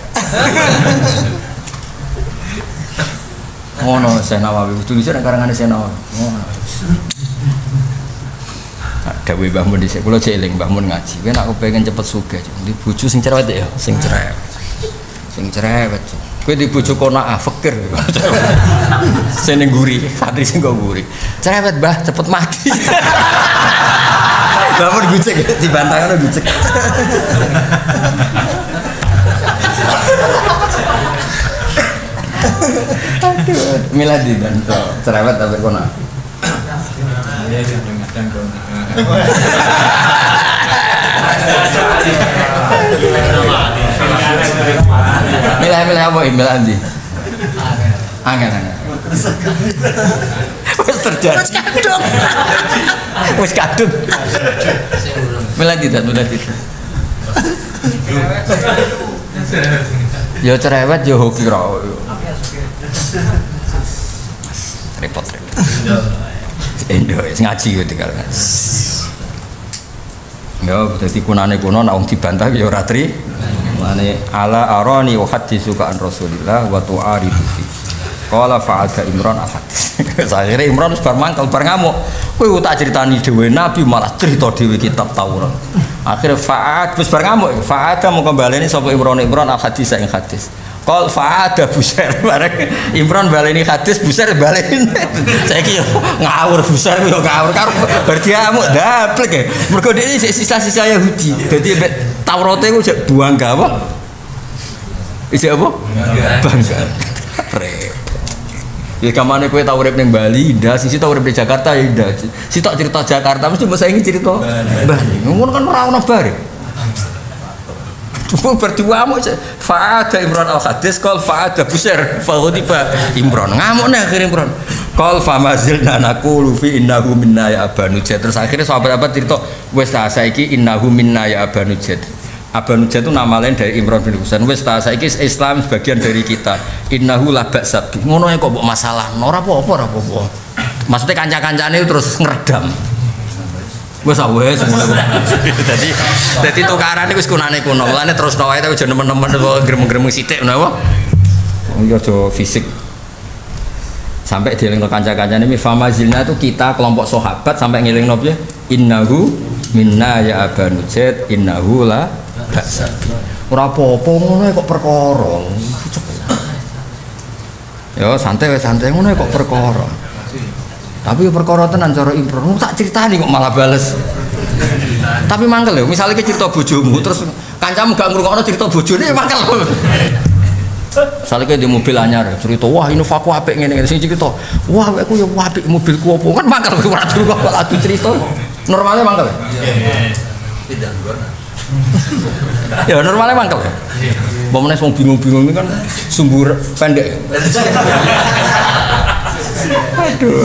Ngono Syekh Nawawi, tulisan karangane Syekh Nawawi. Ngono. Dawuh Mbah Mun dhisik kula cek eling Mbah Mun ngaji. Kowe nek pengen cepet sugih, di bojo sing cerewet ya, sing cerewet. Sing cerewet. Kowe di bojo qanaah fakir. Sing ning nguri, santri sing kok nguri. Cerewet, Mbah, cepet mati. Mbah Mun gucek dibantah ngono gucek. Aduh, miladi dan cerewet tapi qanaah. Milih-milih apa ini? Milih andi? Angin-angin wis terjadi wis kadung wis kadung milih tidak, milih tidak ya cerewet, ya hoki rawa repot-repot Indo, ngaji gitu kan ya, jadi kunane kuno nak wong dibantah ya ora tri. Mane ala arani wa haditsu ka an Rasulillah wa tu'aridu fi. Qala fa'ada Imran al-hadis. Akhire Imran wis bar mangkel bar ngamuk. Kowe tak critani dhewe Nabi malah cerita dhewe kitab Taurat. Akhire fa'ad wis bar ngamuk. Fa'ada mung baleni sapa Imran Imran al-hadis ing hadis. Qal fa'ada Busair bareng Imran baleni hadis Busair baleni. Saiki yo ngawur Busair yo ngawur karo berdiamuk daplek. Mergo iki sisa-sisa Yahudi. Dadi Taurate ku jek buangga apa? Isi apa? Bangga. Ya kamane kowe tau urip ning Bali, ndak sisi tau urip di Jakarta ya ndak. Si tok cerita Jakarta mesti masa ini cerita Bali. Ngono kan ora ono bare. Tuh berdua mau fa'ada Imran al-Hadis qal fa'ada Busair fa ghadiba Imran. Ngamukne akhire Imran. Qal famazilna naqulu fi innahu minna ya Abanu Jad. Terus akhirnya sahabat-sahabat cerita wis ta saiki innahu minna ya Abanu Jad. Abanu Jad itu nama lain dari Imran bin Husain. Wis ta saiki Islam sebagian dari kita. Innahu la ba'sa. Ngono kok mbok masalah. Ora apa-apa, ora apa-apa. Maksudnya kanca-kancane terus ngredam. Wes wes ngono kok. Dadi dadi tukaran iki wis kunane kuno. Mulane terus wae ta aja nemen-nemen grem-grem sithik ngono apa. Yo aja fisik. Sampai dielingno kanca-kancane mi famazilna itu kita kelompok sahabat sampai ngelingno piye? Innahu minna ya Abanu Jad innahu la ba'sa. Ora apa-apa ngono kok perkara. Yo santai wes santai ngono kok perkara. Tapi perkara tenan cara Imron tak critani kok malah bales. Tapi mangkel lho, misalnya ke cerita bojomu terus kancamu gak ngrungokno cerita bojone mangkel. Misalnya ke di mobil anyar cerita, wah ini vaku apik ngene-ngene sing cerita. Wah aku ya apik mobilku opo kan mangkel ora durung kok adu cerita. Normalnya mangkel. Tidak luar. Ya normalnya mangkel. Pomene wong bingung-bingung kan sumbur pendek. Aduh.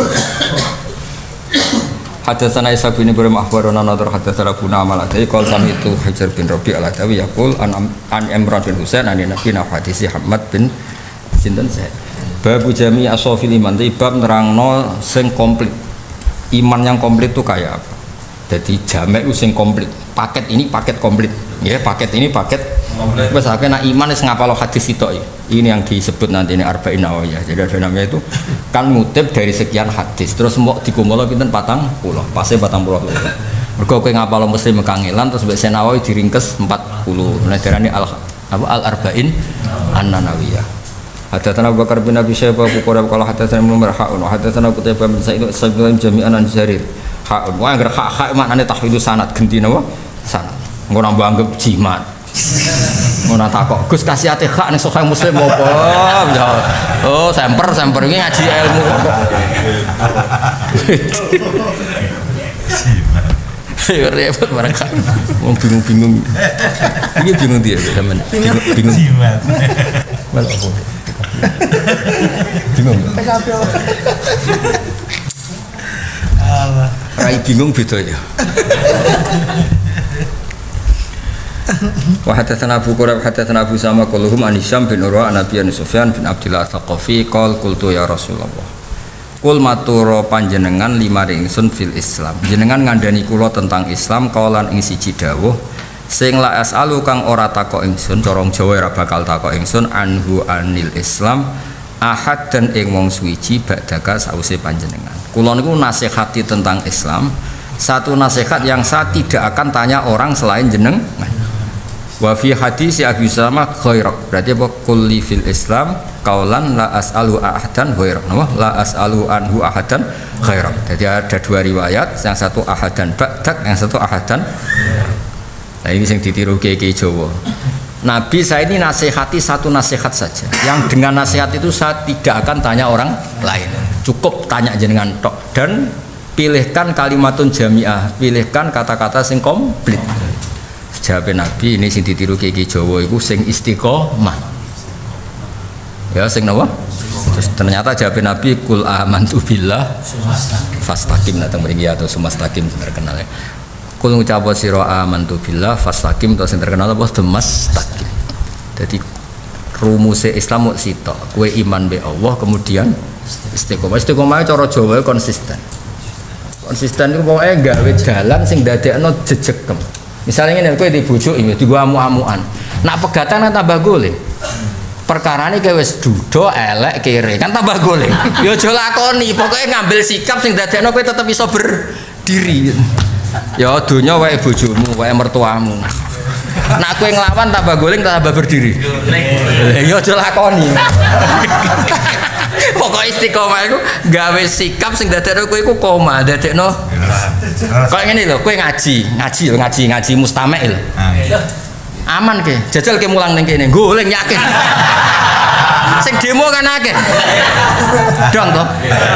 Hadatsana Isa bin Ibrahim akhbarana nadhar hadatsana Guna Malati qol sami itu Hajar bin Rabi al-Adawi yaqul an an Imran bin Husain an Nabi hadisi Ahmad bin sinten Zaid. Bab jami asofil iman bab nerangno sing komplit. Iman yang komplit itu kayak apa? Jadi jamek itu sing komplit. Paket ini paket komplit. Ya, paket ini paket komplit. Wes akeh nek iman wis ngapalo hadis sitok ya. Ini yang disebut nanti ini arba'in nawawiyah. Jadi ada namanya itu kan ngutip dari sekian hadis. Terus mau dikumpul pinten patang puluh. Pasti patang puluh. Mergo kowe ngapalo Muslim kangelan terus mbek Nawawi diringkes empat puluh. Nah darane al apa al arba'in an-nawawiyah. Hadatsana Abu Bakar bin Abi Syaibah qala qala hadatsana Ibnu Marha'un wa hadatsana Qutaibah bin Sa'id sabila jami'an an Jarir. Hak wa anggere hak-hak maknane tahwidu sanad genti napa? Sanad. Engko nambah anggap jimat. Ngono takok Gus kasih ate hak ning Sahih Muslim apa? Oh, semper semper iki ngaji ilmu kok. Ya repot barang kak. Wong bingung-bingung. Iki bingung dia sampean. Bingung. Jimat. Malah apa? Bingung. Allah. Rai bingung beda ya. Wa hadatsana Abu Qurab hadatsana Abu Sama quluhum an Hisyam bin Urwa an Abi Sufyan bin Abdullah Tsaqafi qol qultu ya Rasulullah. Kul maturo panjenengan lima ringsun fil Islam. Jenengan ngandani kula tentang Islam kaulan ing siji dawuh sing la asalu kang ora takok ingsun corong Jawa ora bakal takok ingsun anhu anil Islam ahad dan ing wong suwiji badaka sause panjenengan. Kula niku nasihati tentang Islam satu nasihat yang saya tidak akan tanya orang selain jeneng. Wa fi hadis ya Abi Usama khairak. Berarti apa? Kulli fil Islam qaulan la as'alu ahadan khairak. Napa? La as'alu anhu ahadan khairak. Jadi ada dua riwayat, yang satu ahadan ba'dak, yang satu ahadan. Nah ini yang ditiru Kiai Jawa. Nabi saya ini nasihati satu nasihat saja. Yang dengan nasihat itu saya tidak akan tanya orang lain. Cukup tanya jenengan tok dan pilihkan kalimatun jami'ah, pilihkan kata-kata sing komplit. Jawab Nabi ini sing ditiru Kiai Jawa iku sing istiqomah. Ya sing napa? Terus ternyata jawab Nabi kul amantu billah fastaqim datang mriki atau sumastaqim terkenal ya. Kul ngucap sira amantu billah fastaqim atau sing terkenal apa sumastaqim. Jadi rumusé Islam mung sitok. Kowe iman be Allah kemudian istiqomah. Istiqomah cara Jawa konsisten. Konsisten iku pokoke gawe dalan sing ndadekno jejekem. Misalnya ini, kowe dibujuk ini, digo amu-amuan. Nak pegatan kan tambah golek. Perkara ini kowe wis duda elek kere, kan tambah golek. Ya aja lakoni, pokoknya ngambil sikap sing dadekno kowe tetep iso berdiri. Ya donya wae bojomu, wae mertuamu. Nak kowe nglawan tambah golek tambah berdiri. Ya aja lakoni. Pokok istiqomah itu gawe sikap sing dadekno kowe iku koma, dadekno. Kok ngene lho, kowe ngaji, ngaji lho, ngaji, ngaji mustame' lho. Aman ke, jajal ke mulang ning kene, goleng yakin. Sing demo kan akeh. Dong to.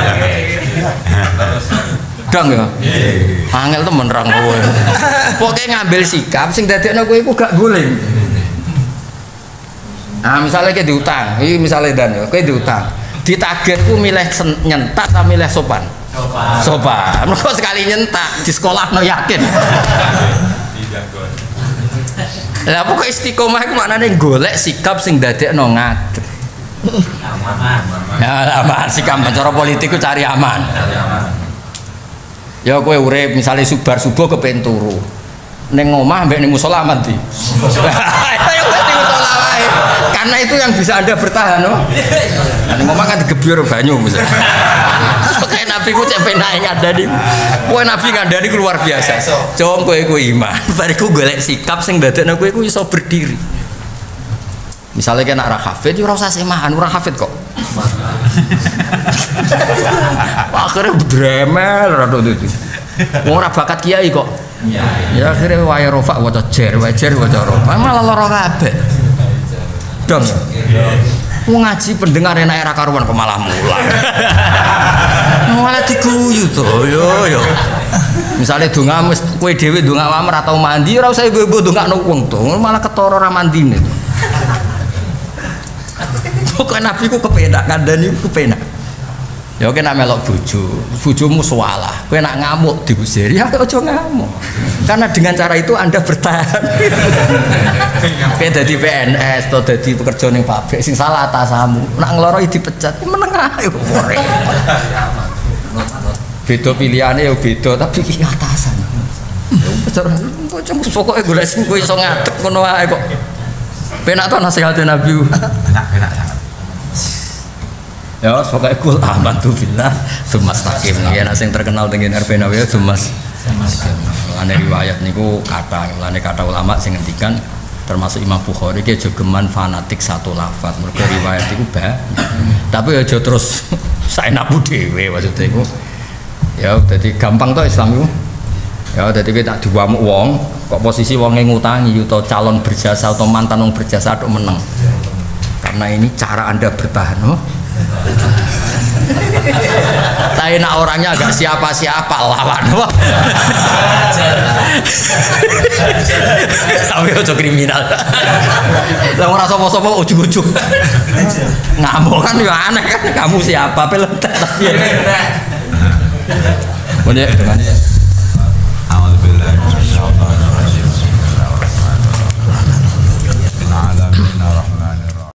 Dong ya. Angel temen rang kowe. Pokoke ngambil sikap sing dadekno kowe iku gak goleng. Ah misalnya ke diutang, iki misale dan ya, kowe diutang. Ditargetku milih nyentak atau milih sopan? Sopan. Sopan. Mergo sekali nyentak di sekolah no yakin. Lah pokok istiqomah iku maknane golek sikap sing dadekno ngadeg. Aman. Ya aman sikap cara politik ku cari aman. Ya kowe urip misale subar subuh kepen turu. Ning omah mbek ning musala aman di. Ayo kowe ning musala wae. Karena itu yang bisa Anda bertahan, no? Ning omah kan digebyur banyu misalnya. Pokoke Nabi ku cek penake ngandani. Kowe Nabi ngandani ku luar biasa. Jom kowe ku iman. Bariku golek sikap sing dadekno kowe ku iso berdiri. Misalnya kena ora hafid yo ora usah semahan, ora hafid kok. Akhirnya dremel ora itu. Wong ora bakat kiai kok. Ya, ya akhirnya wae rofa waca jer, wae jer waca rofa. Malah lara kabeh. Dong. Wong ngaji pendengar enak era karuan kok malah mulang. Malah diguyu to, yo yo. Misale donga wis kowe dhewe donga wae ora tau mandi, ora usah nggo ndongakno wong to, malah ketara ora mandine. Pokoke Nabi ku kepenak kandhani ku kepenak. Ya oke nak melok bojo, bojomu salah. Kowe nak ngamuk diusir, ya aja ngamuk. Karena dengan cara itu Anda bertahan. Kayak dadi P N S atau dadi pekerja ning pabrik sing salah atasamu. Nak ngloroi dipecat, meneng ae kok. Beda pilihane ya beda, tapi iki atasan. Ya pokoke golek sing kowe iso ngadeg ngono ae kok. Penak to nasihat Nabi. Penak, penak sangat. Ya, pokoknya kul amantu billah sumastaqim. Ya nek sing terkenal dengan R P Nawawi sumas. Lane riwayat niku kata, lane kata ulama sing ngendikan termasuk Imam Bukhari dia jogeman fanatik satu lafaz. Mergo riwayat iku ba. Tapi aja terus saenakmu dhewe maksudnya iku. Ya dadi gampang to Islam iku. Ya dadi kowe tak diwamuk wong, kok posisi wonge ngutangi utawa calon berjasa atau mantan wong berjasa tok meneng. Karena ini cara Anda bertahan, no? Tapi nak orangnya agak siapa-siapa lawan, no? Sampai ojo kriminal. Lah ora sapa-sapa ujug-ujug. Ngamuk kan ya aneh kan, kamu siapa pelentek tapi. Boleh dengan